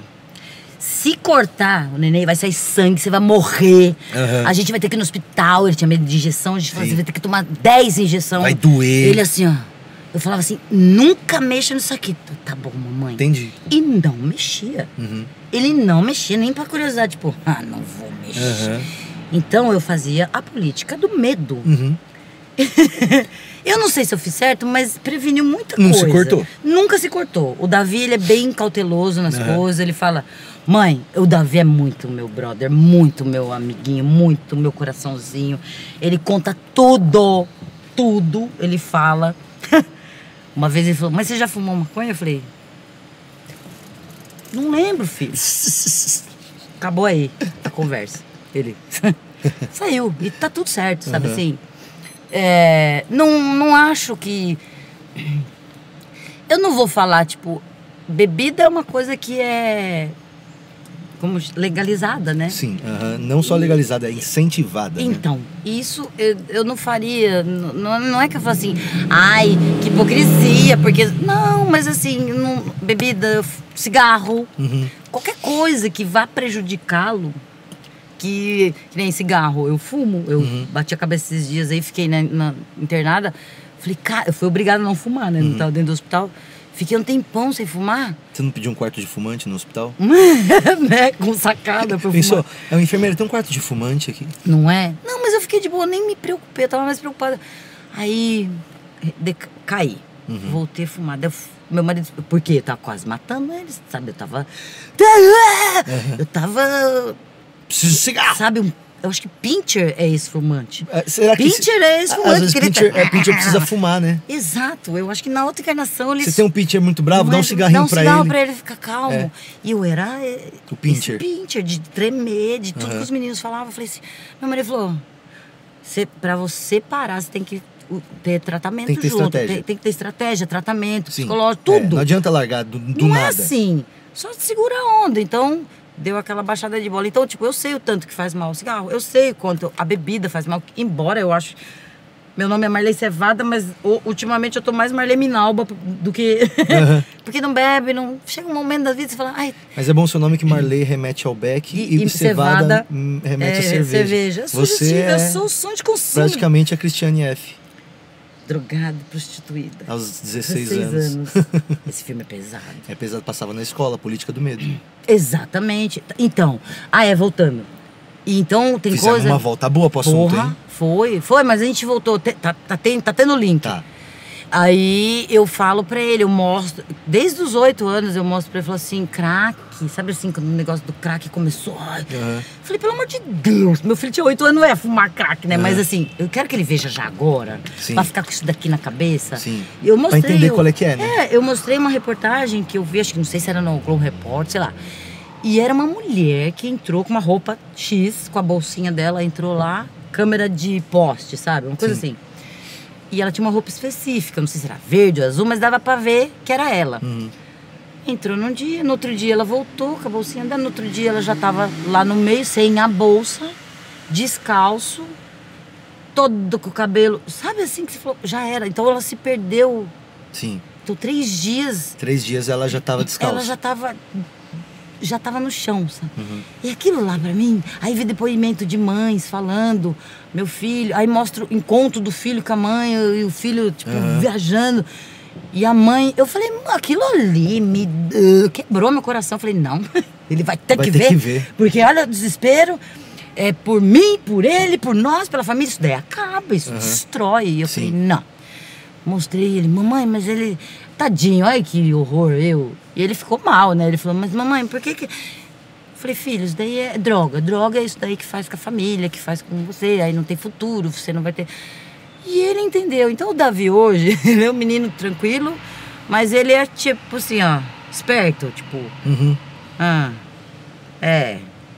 Se cortar, o neném vai sair sangue, você vai morrer. Aham. A gente vai ter que ir no hospital. Ele tinha medo de injeção. A gente falava, Sim. você vai ter que tomar dez injeções. Vai doer. Ele assim, ó. Eu falava assim, nunca mexa nisso aqui. Tá bom, mamãe. Entendi. E não mexia. Uhum. Ele não mexia, nem pra curiosidade. Tipo, ah, não vou mexer. Aham. Então eu fazia a política do medo. Uhum. Eu não sei se eu fiz certo, mas preveniu muita Não coisa. se cortou? Nunca se cortou. O Davi, ele é bem cauteloso nas Aham. coisas. Ele fala, mãe, o Davi é muito meu brother, muito meu amiguinho, muito meu coraçãozinho. Ele conta tudo, tudo, ele fala. Uma vez ele falou, mas você já fumou maconha? Eu falei, não lembro, filho. Acabou aí a conversa. Ele saiu e tá tudo certo, sabe Uhum. assim? É, não, não acho que... Eu não vou falar, tipo... Bebida é uma coisa que é... Como legalizada, né? Sim, aham. Não só legalizada, é incentivada. né? Então, isso eu, eu não faria. n- Não, não é que eu falo assim, ai, que hipocrisia, porque. Não, mas assim, não- bebida, f- cigarro, Uhum. qualquer coisa que vá prejudicá-lo. Que, que nem cigarro, eu fumo, eu Uhum. bati a cabeça esses dias aí, fiquei na, na internada. Falei, cara, eu fui obrigada a não fumar, né? Uhum. Não tava dentro do hospital. Fiquei um tempão sem fumar, Você não pediu um quarto de fumante no hospital? né? Com sacada pra eu Pensou, fumar. é um enfermeiro, tem um quarto de fumante aqui. Não é? Não, mas eu fiquei de boa, nem me preocupei, eu tava mais preocupada. Aí, de, caí, Uhum. voltei a fumar. Daí eu f- meu marido, por quê? Eu tava quase matando eles, sabe? Eu tava. Eu tava. Preciso de cigarro! Sabe, um, eu acho que pincher é esse fumante. É, Será que Pincher é esse Às fumante. vezes que ele pincher, tá- é, pincher precisa fumar, né? Exato, eu acho que na outra encarnação eles. Você tem um pincher muito bravo, Não dá um é- cigarrinho dá um pra cigarro ele. pra ele ficar calmo. É. E eu era é, O pincher. esse pincher, de tremer, de tudo Aham. que os meninos falavam. Eu falei assim, meu marido falou, você, pra você parar, você tem que uh, ter tratamento Tem que ter junto. estratégia. Tem, tem que ter estratégia, tratamento, Sim. psicológico, É, tudo. não adianta largar do, do Não nada. é assim. Só segura a onda. Então, deu aquela baixada de bola. Então, tipo, eu sei o tanto que faz mal o cigarro. Eu sei o quanto a bebida faz mal. Embora eu acho Meu nome é Marley Cevada, mas o, ultimamente eu tô mais Marley Minalba do que... Uhum. Porque não bebe, não... Chega um momento da vida e você fala... Ai, mas é bom seu nome que Marley remete ao Beck e, e, e Cevada remete é, a cerveja. cerveja. Eu sou Você justiça, é eu sou o som de consumo. praticamente a Cristiane F. Drogada, prostituída. Aos dezesseis, dezesseis anos. anos. Esse filme é pesado. É pesado, passava na escola, Política do Medo. Exatamente. Então, ah é, voltando. Então tem Fizemos coisa... uma volta boa pro assunto, Porra, hein? Foi, foi, mas a gente voltou, tá, tá, tá, tem, tá tendo link. Tá. Aí eu falo pra ele, eu mostro, desde os oito anos eu mostro pra ele, falo assim, crack, sabe assim, quando o negócio do crack começou, ai, Uhum. falei, pelo amor de Deus, meu filho tinha oito anos, não é fumar crack, né, Uhum. mas assim, eu quero que ele veja já agora, Sim. pra ficar com isso daqui na cabeça. Sim. E eu mostrei, Pra entender eu, qual é que é, né? É, eu mostrei uma reportagem que eu vi, acho que não sei se era no Globo Repórter, sei lá, e era uma mulher que entrou com uma roupa X, com a bolsinha dela, entrou lá, câmera de poste, sabe, uma coisa Sim. assim. E ela tinha uma roupa específica, não sei se era verde ou azul, mas dava pra ver que era ela. Uhum. Entrou num dia, no outro dia ela voltou com a bolsinha dela, no outro dia ela já tava lá no meio, sem a bolsa, descalço, todo com o cabelo, sabe assim que você falou, já era. Então ela se perdeu. Sim. Então três dias, Três dias ela já tava descalça. ela já tava, já tava no chão, sabe? Uhum. E aquilo lá pra mim, aí vi depoimento de mães falando, meu filho, aí mostra o encontro do filho com a mãe, e o filho, tipo, Uhum. viajando. E a mãe, eu falei, aquilo ali me uh, quebrou meu coração. Eu falei, não, ele vai ter, Vai que, ter ver, que ver. porque olha o desespero, é por mim, por ele, por nós, pela família, isso daí acaba, isso Uhum. destrói. E eu Sim. falei, não. Mostrei ele, mamãe, mas ele, tadinho, olha que horror, eu. E ele ficou mal, né? Ele falou, mas mamãe, por que que... Falei, filho, isso daí é droga. Droga é isso daí que faz com a família, que faz com você. Aí não tem futuro, você não vai ter... E ele entendeu. Então o Davi hoje, ele é um menino tranquilo, mas ele é tipo assim, ó, esperto. Tipo, Uhum. ah, é,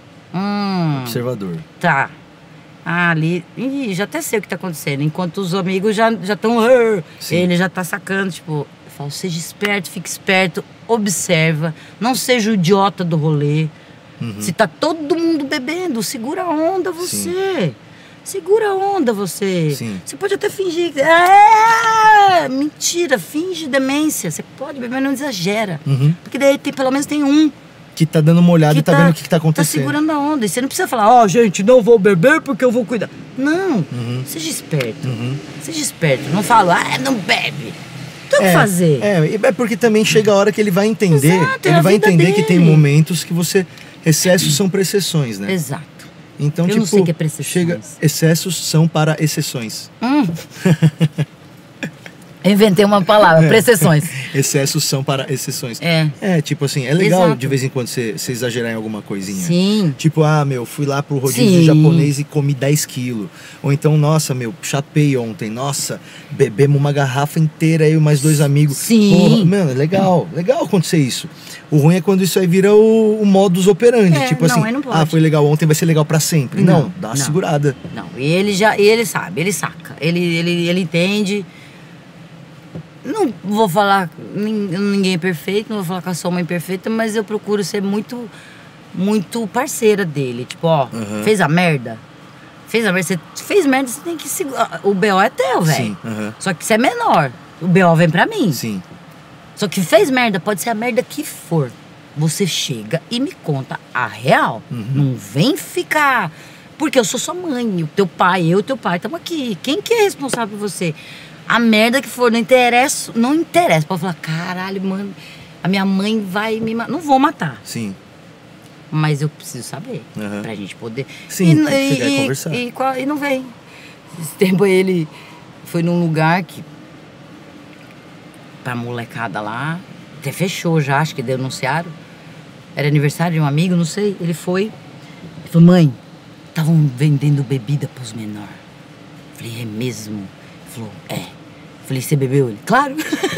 hum, Observador. tá. Ah, ali, ih, já até sei o que tá acontecendo. Enquanto os amigos já estão, Sim. ele já tá sacando, tipo... Eu falo, seja esperto, fique esperto, observa, não seja o idiota do rolê. Uhum. Se tá todo mundo bebendo, segura a onda você. Segura a onda você. Sim. Você pode até fingir. É, mentira, finge demência. Você pode beber, mas não exagera. Uhum. Porque daí tem, pelo menos tem um Que tá dando uma olhada que e tá, vendo o que, que tá acontecendo. Tá segurando a onda. E você não precisa falar, ó, oh, gente, não vou beber porque eu vou cuidar. Não, Uhum. seja esperto. Uhum. Seja esperto. Não fala, ah, não bebe. Tem o que É, fazer. É, é porque também chega a hora que ele vai entender. Exato, é ele a vai vida entender que tem dele. momentos que você. Excessos são para exceções, né? Exato. Então, Eu tipo, não sei o que é pra exceções. chega, excessos são para exceções. Hum. Eu inventei uma palavra, precessões. Excessos são para exceções. É. É, tipo assim, é legal Exato. de vez em quando você você exagerar em alguma coisinha. Sim. Tipo, ah, meu, fui lá pro rodízio Sim. japonês e comi dez quilos. Ou então, nossa, meu, chapei ontem. Nossa, bebemos uma garrafa inteira, eu e mais dois amigos. Sim. Porra, mano, é legal. Legal acontecer isso. O ruim é quando isso aí vira o, o modus operandi. É, tipo não, assim, aí não pode. ah, foi legal ontem, vai ser legal pra sempre. Não, Não, dá uma não. segurada. Não, e ele já, e ele sabe, ele saca, ele, ele, ele entende. Não vou falar, nin- ninguém é perfeito, não vou falar que eu sou uma imperfeita, mas eu procuro ser muito, muito parceira dele. Tipo, ó, Uhum. fez a merda? Fez a merda, você fez merda, você tem que segurar. O B O é teu, velho. Sim, aham. Só que você é menor. O B O vem pra mim. Sim. Só que fez merda, pode ser a merda que for. Você chega e me conta a real. Uhum. Não vem ficar... Porque eu sou sua mãe, o teu pai, eu e o teu pai estamos aqui. Quem que é responsável por você? A merda que for, não interessa, não interessa. Pode falar, caralho, mano, a minha mãe vai me matar. Não vou matar, Sim. mas eu preciso saber. Uhum. Pra gente poder... Sim, tem que chegar e conversar. E, qual- e não vem. Esse tempo ele foi num lugar que... Pra molecada lá, até fechou já, acho que denunciaram. Era aniversário de um amigo, não sei. Ele foi. Ele falou, mãe, estavam vendendo bebida pros menores. Falei, é mesmo? Ele falou, é. Falei, você bebeu? Ele, claro.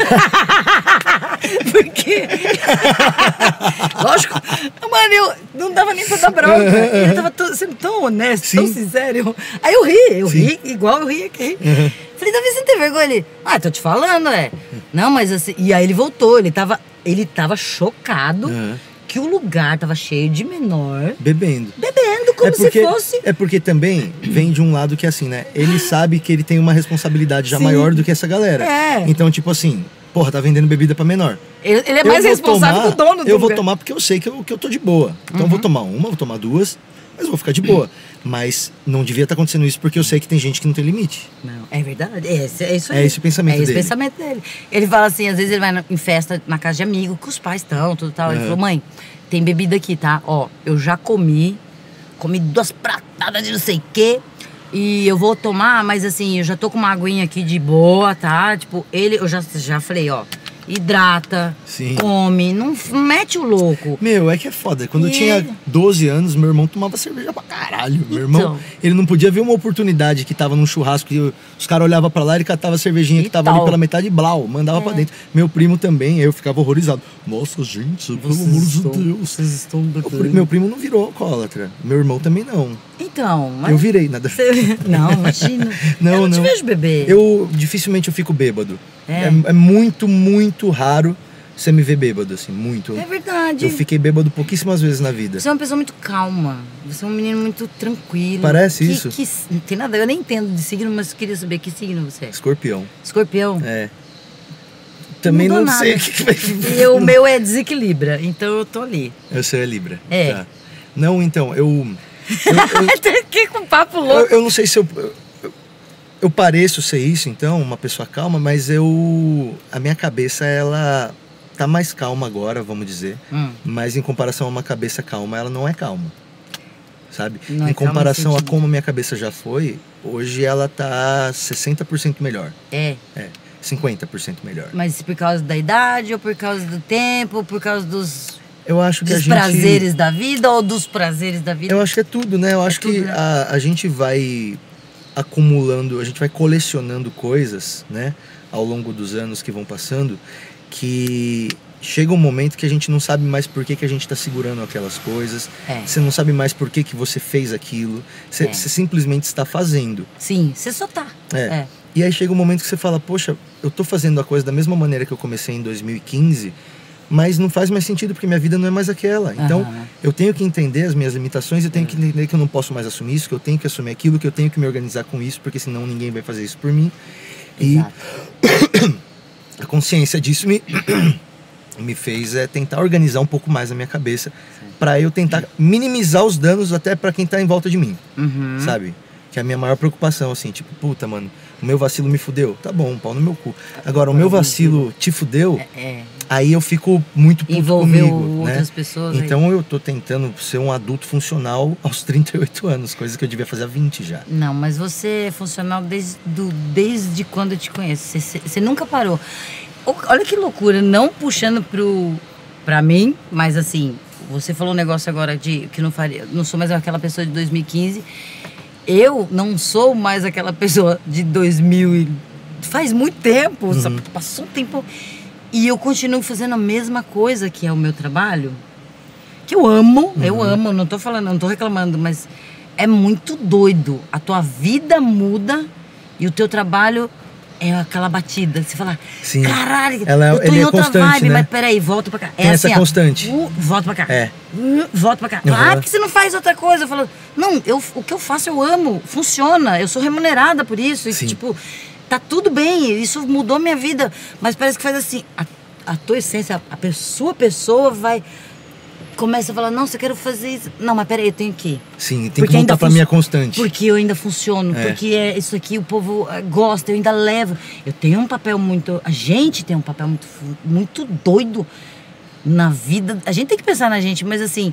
Por quê? Lógico. Mano, eu não dava nem pra dar bronca. Ele tava tão- sendo tão honesto, tão Sim. sincero. Eu- Aí eu ri, eu Sim. ri igual eu ri aqui. Falei, Davi, você não tem vergonha? Ele, ah, tô te falando, é. Não, mas assim... E aí ele voltou, ele tava, ele tava chocado Uhum. que o lugar tava cheio de menor, Bebendo. bebendo, como é porque, se fosse... É porque também vem de um lado que é assim, né? Ele sabe que ele tem uma responsabilidade já Sim. maior do que essa galera. É. Então, tipo assim, porra, tá vendendo bebida pra menor. Ele, ele é Eu mais vou responsável tomar- que o dono do Eu vou lugar. tomar porque eu sei que eu, que eu tô de boa. Então eu vou tomar uma, vou tomar duas, mas eu vou ficar de boa. Mas não devia estar acontecendo isso porque eu sei que tem gente que não tem limite. Não, é verdade. É, esse- é isso aí. É esse o pensamento É esse dele. o pensamento dele. Ele fala assim, às vezes ele vai na- em festa na casa de amigo, que os pais estão, tudo tal. Ele É. falou, mãe, tem bebida aqui, tá? Ó, eu já comi, comi duas pratadas de não sei o quê. E eu vou tomar, mas assim, eu já tô com uma aguinha aqui de boa, tá? Tipo, ele, eu já, já falei, ó, hidrata, Sim. come, não f- mete o louco. Meu, é que é foda. Quando eu E tinha ele? doze anos, meu irmão tomava cerveja pra caralho. Meu irmão, Então. ele não podia ver uma oportunidade que tava num churrasco e os caras olhavam pra lá e ele catava a cervejinha que E tava ali tal. pela metade e blau, mandava pra dentro. Meu primo também, aí eu ficava horrorizado. Nossa, gente, pelo amor de Deus. Vocês estão O pri- Meu primo não virou alcoólatra. Meu irmão também não. Então, mas... Eu virei, nada. Você- Não, imagina. Não, eu não, não. te vejo beber. Eu dificilmente eu fico bêbado. É. É, é muito, muito raro você me ver bêbado, assim, muito. É verdade. Eu fiquei bêbado pouquíssimas vezes na vida. Você é uma pessoa muito calma. Você é um menino muito tranquilo. Parece Que- isso. que- não tem nada, eu nem entendo de signo, mas eu queria saber que signo você é. Escorpião. Escorpião. É. Também dou não, nada. sei o que que vai. E o meu é desequilibra, então eu tô ali. Eu sei, é Libra. É. Tá. Não, então, eu. Eu, que com papo eu, louco. eu não sei se eu, eu. Eu pareço ser isso, então, uma pessoa calma, mas eu. A minha cabeça, ela tá mais calma agora, vamos dizer. Hum. Mas em comparação a uma cabeça calma, ela não é calma. Sabe? Não é em calma no comparação a sentido. como a minha cabeça já foi, hoje ela tá sessenta por cento melhor. É, É, cinquenta por cento melhor. mas por causa da idade, ou por causa do tempo, ou por causa dos, Eu acho que a dos gente. prazeres da vida, ou dos prazeres da vida? Eu acho que é tudo, né? Eu acho tudo, que né? a, a gente vai acumulando, a gente vai colecionando coisas, né? Ao longo dos anos que vão passando, que chega um momento que a gente não sabe mais por que, que a gente está segurando aquelas coisas. É. Você não sabe mais por que, que você fez aquilo. Você, É. você simplesmente está fazendo. Sim, você só tá. É. É. E aí chega um momento que você fala, poxa, eu tô fazendo a coisa da mesma maneira que eu comecei em dois mil e quinze, mas não faz mais sentido porque minha vida não é mais aquela. Então, Aham. eu tenho que entender as minhas limitações, eu tenho que entender que eu não posso mais assumir isso, que eu tenho que assumir aquilo, que eu tenho que me organizar com isso, porque senão ninguém vai fazer isso por mim. E Exato. a consciência disso me, me fez é, tentar organizar um pouco mais a minha cabeça para eu tentar minimizar os danos até para quem tá em volta de mim, Uhum. sabe? Que é a minha maior preocupação, assim, tipo, puta, mano, o meu vacilo me fudeu. Tá bom, um pau no meu cu. Agora, o meu vacilo te fudeu, É. aí eu fico muito puto Envolveu comigo, outras né? pessoas. aí. Então eu tô tentando ser um adulto funcional aos trinta e oito anos, coisa que eu devia fazer há vinte já. Não, mas você é funcional desde, do, desde quando eu te conheço. Você, você- você nunca parou. O- Olha que loucura, não puxando pro, pra mim, mas assim, você falou um negócio agora de que não faria, não sou mais aquela pessoa de dois mil e quinze. Eu não sou mais aquela pessoa de dois mil e... Faz muito tempo, Uhum. sabe? Passou um tempo. E eu continuo fazendo a mesma coisa que é o meu trabalho. Que eu amo, eu Uhum. amo, não tô falando, não tô reclamando, mas é muito doido. A tua vida muda e o teu trabalho é aquela batida. Você fala, Sim. caralho, Ela é- eu tô ele em é outra constante, vibe, né? mas peraí, volta pra cá. Tem é essa assim, ó, constante. uh, volta pra cá. É. Uh, volta pra cá. Uhum. Ah, porque você não faz outra coisa? Eu falo, não, eu, o que eu faço eu amo, funciona, eu sou remunerada por isso. E, Sim. tipo, tá tudo bem, isso mudou minha vida. Mas parece que faz assim, a, a tua essência, a pe- sua pessoa vai... Começa a falar, não, você quero fazer isso. Não, mas peraí, eu tenho que ir. Sim, tem Porque que ainda voltar pra func- minha constante. Porque eu ainda funciono, É. porque é isso aqui o povo eh, gosta, eu ainda levo. Eu tenho um papel muito... A gente tem um papel muito, fu- muito doido na vida. A gente tem que pensar na gente, mas assim...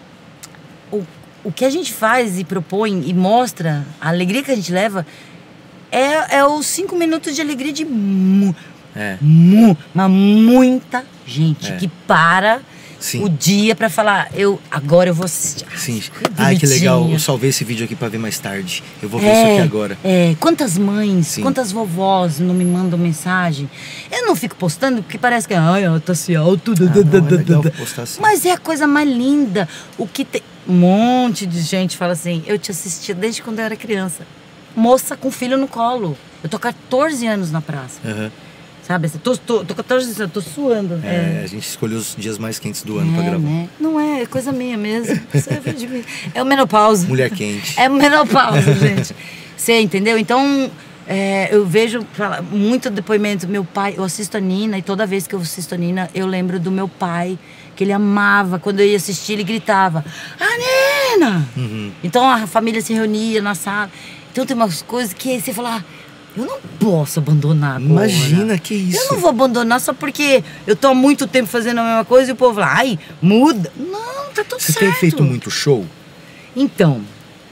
O, o que a gente faz e propõe e mostra, a alegria que a gente leva, é, é os cinco minutos de alegria de... Mu, É. mu, mas muita gente É. que para... Sim. O dia pra falar, eu agora eu vou assistir. Sim. Que Ai, que legal. bonitinho. Eu salvei esse vídeo aqui pra ver mais tarde. Eu vou ver isso aqui agora. É, quantas mães, Sim. quantas vovós não me mandam mensagem? Eu não fico postando porque parece que ai, ela tá se auto. Ah, não, é legal postar assim. Mas é a coisa mais linda. O que tem. Um monte de gente fala assim: eu te assistia desde quando eu era criança. Moça com filho no colo. Eu tô há quatorze anos na praça. Aham. Sabe? Tô, tô, tô, tô, tô, tô suando. É, É. a gente escolheu os dias mais quentes do ano pra É, gravar. né? Não é, é coisa minha mesmo. Isso é de mim. É o menopausa. Mulher quente. É menopausa, gente. Você entendeu? Então, é, eu vejo fala, muito depoimento do meu pai. Eu assisto a Nina e toda vez que eu assisto a Nina, eu lembro do meu pai, que ele amava. Quando eu ia assistir, ele gritava: "A Nina!" Uhum. Então a família se reunia na sala. Então tem umas coisas que você fala: ah, eu não posso abandonar agora. Imagina, que isso. Eu não vou abandonar só porque eu tô há muito tempo fazendo a mesma coisa e o povo fala: ai, muda. Não, tá tudo Você certo. tem feito muito show? Então,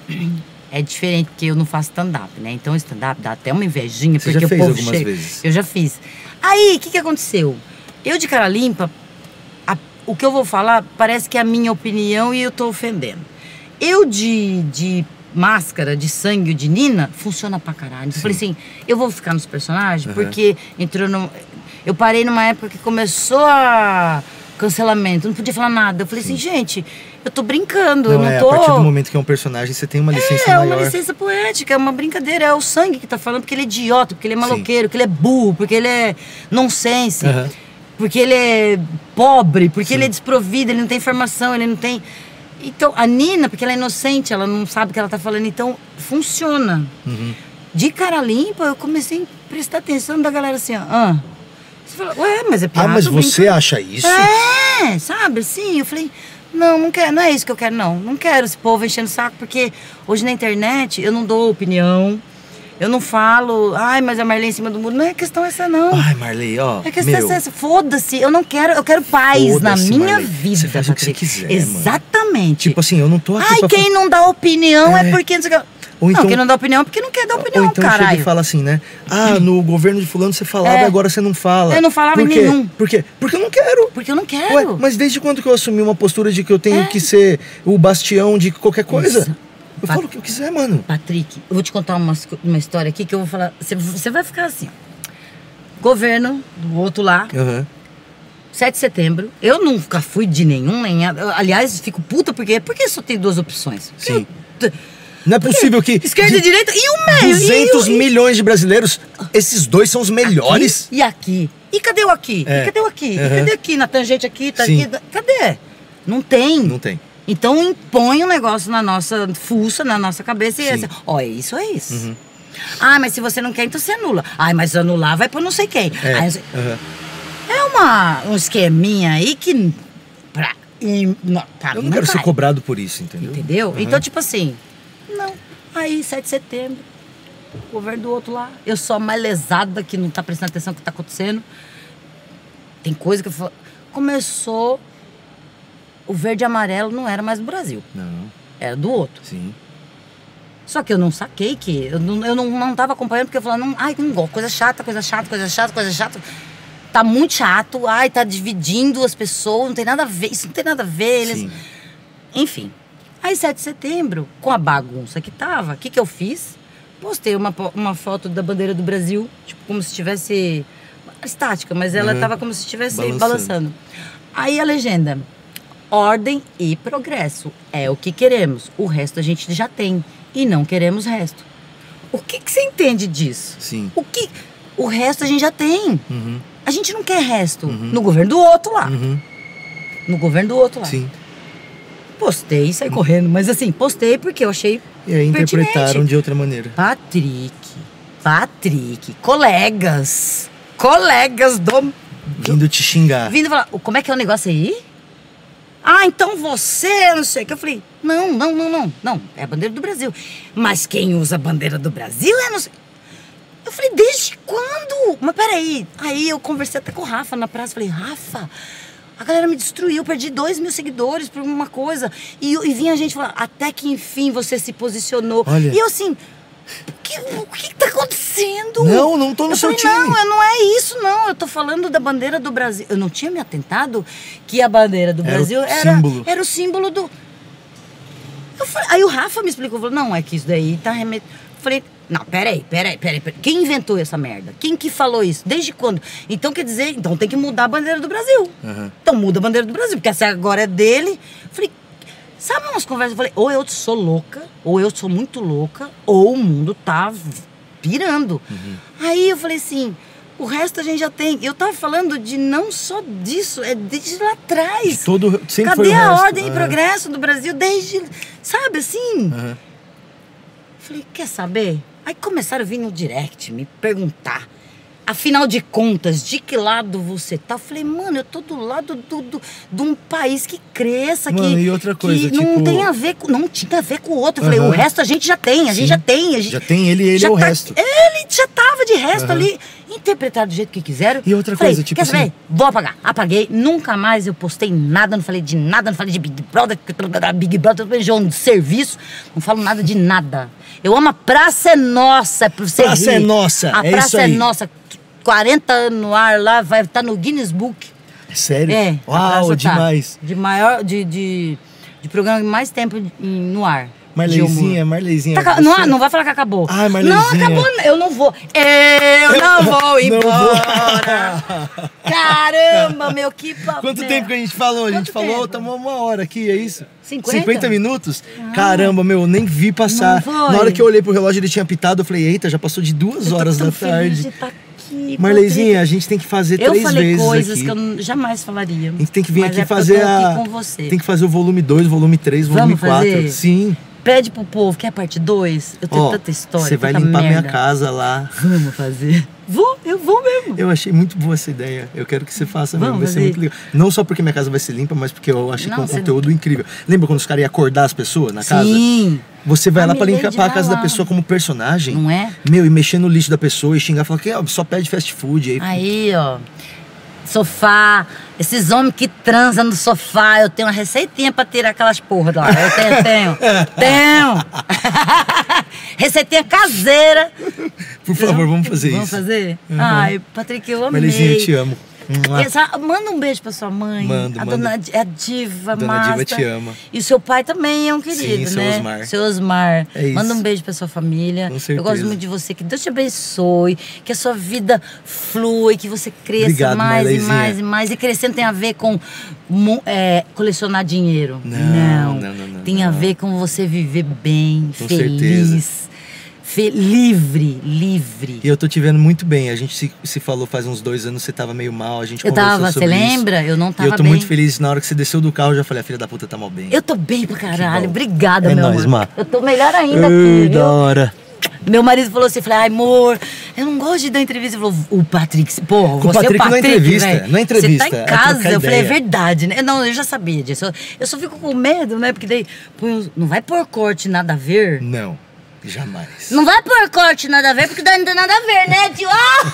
é diferente porque eu não faço stand-up, né? Então, stand-up dá até uma invejinha. Você porque já o fez povo algumas chega. vezes? Eu já fiz. Aí, o que que aconteceu? Eu, de cara limpa, a- o que eu vou falar parece que é a minha opinião e eu tô ofendendo. Eu, de, de máscara, de sangue, de Nina, funciona pra caralho. Eu falei assim, eu vou ficar nos personagens Uhum. porque entrou no... Eu parei numa época que começou a... cancelamento, não podia falar nada. Eu falei assim, gente, eu tô brincando, eu Não, não é, tô... a partir do momento que é um personagem, você tem uma licença É, maior. uma licença poética, é uma brincadeira, é o sangue que tá falando, porque ele é idiota, porque ele é maloqueiro, porque ele é burro, porque ele é nonsense, Aham. porque ele é pobre, porque Sim. ele é desprovido, ele não tem informação, ele não tem... Então, a Nina, porque ela é inocente, ela não sabe o que ela tá falando, então funciona. Uhum. De cara limpa, eu comecei a prestar atenção da galera assim, ó. Ah. Você fala, ué, mas é Ah, piada. mas eu você brinco. acha isso? É, sabe, assim, eu falei, não, não quero, não é isso que eu quero, não. Não quero esse povo enchendo o saco, porque hoje na internet eu não dou opinião, eu não falo, ai, mas a Marley em cima do muro. Não é questão essa, não. Ai, Marley, ó. É questão meu, essa, foda-se, eu não quero, eu quero paz na Foda-se, minha Marley. vida. Você faz o que você Patrick. quiser, mano. Exatamente. Tipo assim, eu não tô aqui ai, pra quem fa- não dá opinião é, É. porque não sei o que. Ou Não, então- quem não dá opinião é porque não quer dar opinião, Ou então chega caralho. e fala assim, né? Ah, no governo de fulano você falava É. e agora você não fala. Eu não falava Por em quê? nenhum. Por quê? Porque eu não quero. Porque eu não quero. Ué, mas desde quando que eu assumi uma postura de que eu tenho É. que ser o bastião de qualquer coisa? Isso. Eu Pa- falo o que eu quiser, mano. Patrick, eu vou te contar uma, uma história aqui que eu vou falar. Você, você vai ficar assim, ó. Governo do outro lá, Aham. sete de setembro. Eu nunca fui de nenhum, nem. eu, aliás, fico puta porque. Porque só tem duas opções. Sim. Eu- Não é possível que Esquerda e de direita e o meio. duzentos e, o- e- milhões de brasileiros, esses dois são os melhores. Aqui e aqui. E cadê o aqui? É. E cadê o aqui? Uhum. E cadê aqui? Na tangente aqui, tá Sim. aqui. Cadê? Não tem. Não tem. Então impõe um negócio na nossa fuça, na nossa cabeça e Sim. esse, ó, é isso, é isso. Uhum. Ah, mas se você não quer, então você anula. Ah, mas anular vai pra não sei quem. É. Aí, não sei- Aham. é uma, um esqueminha aí que. Pra, e, não, pra Eu mim não quero ser vai. cobrado por isso, entendeu? Entendeu? Aham. Então, tipo assim, não. Aí, sete de setembro, governo do outro lá. Eu sou a mais lesada que não tá prestando atenção no que tá acontecendo. Tem coisa que eu falo. Começou. O verde e amarelo não era mais do Brasil, Não, era do outro. sim. Só que eu não saquei que. Eu não, eu não, não tava acompanhando porque eu falava, não, ai, não gosto, coisa chata, coisa chata, coisa chata, coisa chata. Tá muito chato, ai, tá dividindo as pessoas, não tem nada a ver, isso não tem nada a ver. Eles... Sim. Enfim. Aí, sete de setembro, com a bagunça que tava, o que, que eu fiz? Postei uma, po- uma foto da bandeira do Brasil, tipo, como se tivesse. Estática, mas ela Uhum. tava como se estivesse Balançando. balançando. Aí a legenda. Ordem e progresso. É o que queremos. O resto a gente já tem. E não queremos resto. O que, que você entende disso? Sim. O que. O resto a gente já tem. Uhum. A gente não quer resto. No governo do outro lá. Uhum. No governo do outro lá. Sim. Postei e saí correndo. Mas assim, postei porque eu achei. E aí pertinente. interpretaram de outra maneira. Patrick. Patrick. Colegas. Colegas do. Vindo te xingar. Vindo falar, como é que é o negócio aí? Ah, então você, não sei o que. Eu falei, não, não, não, não, não, é a bandeira do Brasil. Mas quem usa a bandeira do Brasil é não sei... Eu falei, desde quando? Mas peraí. Aí eu conversei até com o Rafa na praça. Falei, Rafa, a galera me destruiu, eu perdi dois mil seguidores por uma coisa. E, e vinha a gente falar, até que enfim você se posicionou. Olha. E eu assim, o que, o que tá acontecendo? Não, não tô no eu seu falei, time. Não, eu não é isso, não. Eu tô falando da bandeira do Brasil. Eu não tinha me atentado que a bandeira do Era o Brasil era, símbolo. era o símbolo do... Eu falei, aí o Rafa me explicou, falou, não, é que isso daí tá remet... Eu falei, não, peraí, peraí, peraí, peraí. Quem inventou essa merda? Quem que falou isso? Desde quando? Então quer dizer, então tem que mudar a bandeira do Brasil. Uhum. Então muda a bandeira do Brasil, porque essa agora é dele. Eu falei, sabe umas conversas? Eu falei, ou eu sou louca, ou eu sou muito louca, ou o mundo tá pirando. Uhum. Aí eu falei assim, O resto a gente já tem. Eu tava falando de não só disso, é desde lá atrás. De todo, sempre Cadê foi o a resto? ordem e É. progresso do Brasil desde, sabe assim? Uhum. Falei, quer saber? Aí começaram a vir no direct me perguntar. Afinal de contas, de que lado você tá? Eu falei, mano, eu tô do lado do, do, de um país que cresça, Mano, que, e outra coisa, que não tipo- tem a ver com, não tinha a ver com o outro. Eu falei, Aham. o resto a gente já tem, a gente Sim. já tem. A gente Já tem ele e ele já é o tá- resto. Ele já tava de resto Aham. ali, interpretado do jeito que quiseram. E outra Falei, coisa, tipo quer saber? assim- Vou apagar. Apaguei, nunca mais eu postei nada, não falei de nada, não falei de Big Brother, Big Brother, de serviço, não falo nada de nada. Eu amo a Praça é Nossa, é pra você Praça rir. é Nossa, A é Praça isso é aí. Nossa, quarenta anos no ar lá, vai estar no Guinness Book. Sério? É. a Uau, praça tá demais. De maior, de, de, de programa de mais tempo em- no ar. de Marleizinha, humor. Marleizinha. Tá, ca- você- não, não vai falar que acabou. Ai, Marleizinha. Não acabou, eu não vou. Eu não vou Não embora. Caramba, meu, que papel. Quanto tempo que a gente falou? A gente Quanto falou, tempo? estamos uma hora aqui, é isso? cinquenta? minutos? Caramba, meu, nem vi passar. Não foi. Na hora que eu olhei pro relógio, ele tinha pitado, eu falei, eita, já passou de duas Eu tô horas tão da feliz tarde. de estar aqui, Marleizinha, a gente tem que fazer Eu três falei vezes coisas aqui. que eu n- jamais falaria. A gente tem que vir Mas aqui é porque eu fazer tô a. aqui com você. Tem que fazer o volume dois, volume três, volume Vamos quatro. fazer? Sim. Pede pro povo, quer parte dois? Eu tenho Ó, tanta história. você vai tanta limpar merda. minha casa lá. Vamos fazer. Vou, eu vou mesmo. Eu achei muito boa essa ideia. Eu quero que você faça mesmo. Vamos Vai ser fazer. muito legal. Não só porque minha casa vai ser limpa, mas porque eu achei que é um Não, você- conteúdo incrível. Lembra quando os caras iam acordar as pessoas na casa? Sim. Você vai A lá pra Milady limpar a vai casa da lá. pessoa como personagem. Não é? Meu, e mexer no lixo da pessoa e xingar, falar que ó, só pede fast food. Aí, Aí, ó. Sofá. Esses homens que transam no sofá. Eu tenho uma receitinha pra tirar aquelas porra lá. Eu tenho, tenho. tenho. Receitinha caseira. por favor, vamos fazer Vamos isso. fazer? Ai, Patrick, eu amei. Marleizinha, eu te amo. Mua. Essa- manda um beijo pra sua mãe. Mando, a mando. dona Di- a diva, Dona Masta. Diva te ama. E o seu pai também é um querido, Sim, seu né? Osmar. Seu Osmar. É isso. Manda um beijo pra sua família. Com certeza. Eu gosto muito de você. Que Deus te abençoe. Que a sua vida flui. Que você cresça Obrigado, mais e Marleizinha. mais e mais. E crescendo tem a ver com mo- é, colecionar dinheiro. Não, não, não, não, Tem a não. ver com você viver bem, Com feliz. certeza. Fe- livre, livre. E eu tô te vendo muito bem. A gente se, se falou faz uns dois anos, você tava meio mal, a gente Eu conversou tava, você sobre isso. lembra? Eu não E tava eu tô bem. muito feliz. Na hora que você desceu do carro, eu já falei, a filha da puta tá mal bem. Eu tô bem pra caralho. bom. Obrigada, É meu nóis, amor. Má. Eu tô melhor ainda aqui, Ei, viu? da hora. Meu marido falou assim, falei, ai, amor, eu não gosto de dar entrevista. Ele falou, o Patrick, porra, Com o você é o Patrick não é Patrick, entrevista, velho. não é entrevista, Você tá é em casa. trocar Eu falei, é ideia. verdade, né? Não, eu já sabia disso. Eu, eu só fico com medo, né? Porque daí, põe uns- não vai pôr corte nada a ver. Não, jamais. Não vai pôr corte nada a ver, porque daí não tem nada a ver, né, tio?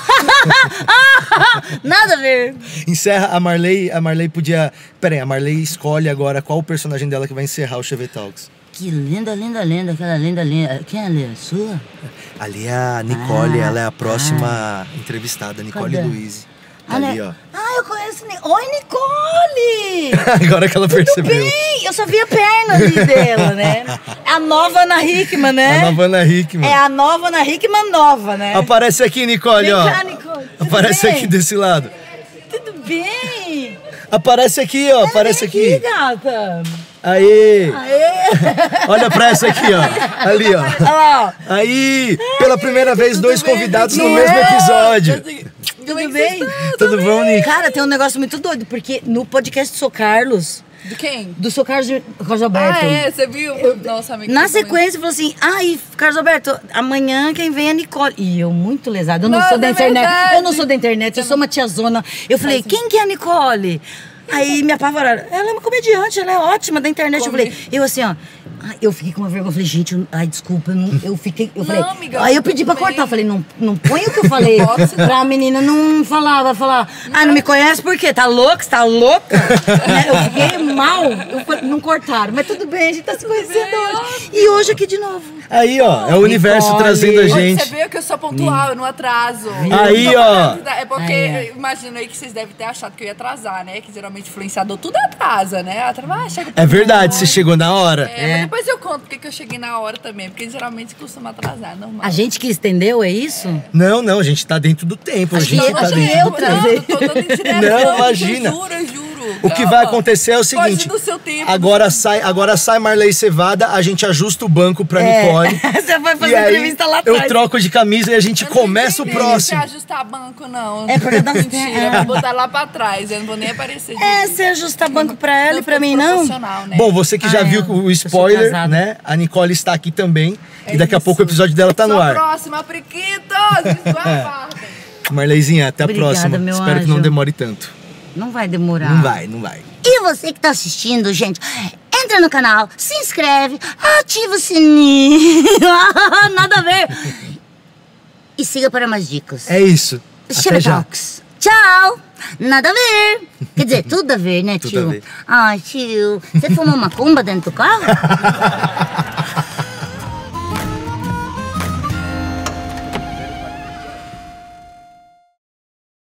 Ah! Nada a ver. Encerra a Marley. A Marley podia. Pera aí, a Marley escolhe agora qual o personagem dela que vai encerrar o Chevy Talks. Que linda, linda, linda, aquela linda, linda. Quem é ali? É sua? Ali é a Nicole, Ah, ela é a próxima entrevistada, Nicole Cadê? Luiz. Ah, Ali, né? ó. Ah, eu conheço. Ni- Oi, Nicole! Agora que ela Tudo percebeu. bem? Eu só vi a perna ali dela, né? É a nova Ana Hickman, né? A nova Ana Hickman. É a nova Ana Hickman nova, né? Aparece aqui, Nicole, Vem ó. cá, Nicole. Tudo Aparece bem? aqui desse lado. Tudo bem? Aparece aqui, ó. Aparece Vem aqui. gata. Aê! Aê! Olha pra essa aqui, ó. Ali, ó. Olha lá, ó. Aí, pela primeira vez, dois bem? convidados no Não mesmo é? episódio. Tudo bem? Tudo bom, Nick? Cara, tem um negócio muito doido, porque no podcast do Sou Carlos, Do quem? do Sou Carlos de Carlos Alberto, Ah, é? Você viu? Nossa, amiga. na sequência falou assim, ai, Carlos Alberto, amanhã quem vem é a Nicole. E eu muito lesada, eu não Nossa, sou da é internet, verdade. eu não sou da internet, eu sou uma tiazona. Eu falei, quem que é a Nicole? Aí me apavoraram, ela é uma comediante, ela é ótima da internet. Eu falei, eu assim, ó, ai, eu fiquei com uma vergonha, eu falei, gente, eu- ai, desculpa, eu, não, eu fiquei, eu Não, falei, amiga, aí eu pedi pra tudo bem. cortar, eu falei, não, não põe o que eu falei pra menina não falar, vai falar, ah, não me conhece por quê? Tá louca? Você tá louca? Né? Eu fiquei mal, eu falei, não cortaram, mas tudo bem, a gente tá se conhecendo hoje. E hoje aqui de novo. Aí, ó, é o universo Nicole. trazendo a Hoje gente. Você viu que eu sou pontual, eu não atraso. Aí, Eu tô ó. falando da- É porque, Aí, ó. eu imagino aí que vocês devem ter achado que eu ia atrasar, né? Que geralmente influenciador tudo atrasa, né? Atrasa, ah, chega É verdade, você chegou na hora. É, mas depois eu conto porque que eu cheguei na hora também, porque geralmente costuma atrasar, normal. A gente que estendeu, é isso? Não, não, a gente tá dentro do tempo. A Acho gente que tá eu- dentro eu do trazei. Não, tô dando indireto, Não, eu imagina. Juro, eu juro. O que vai acontecer é o seguinte. Pode ir no seu tempo, agora sai, agora sai Marley Cevada, a gente ajusta o banco pra É. Nicole. Você vai fazer E aí, entrevista lá eu atrás. troco de camisa e a gente Eu não começa o entendi próximo. Se ajustar banco, não. É porque eu não- Mentira, é. eu vou botar lá pra trás. Eu não vou nem aparecer. É, direito. você ajusta banco pra ela Não e pra ficou mim não? proporcional, né? Bom, você que Ah, já é, viu eu o sou spoiler, casada. né? A Nicole está aqui também. É e daqui a isso. pouco o episódio dela tá no Sou a ar. próxima, Priquitos! Aguardem. Marleizinha, até a Obrigada, próxima. meu Espero que não anjo. demore tanto. Não vai demorar. Não vai, não vai. E você que tá assistindo, gente, entra no canal, se inscreve, ativa o sininho. Nada a ver. E siga para mais dicas. É isso. Até Chega já. Talks. Tchau. Nada a ver. Quer dizer, tudo a ver, né, Tudo tio? a ver. Ai, tio, você fumou macumba dentro do carro?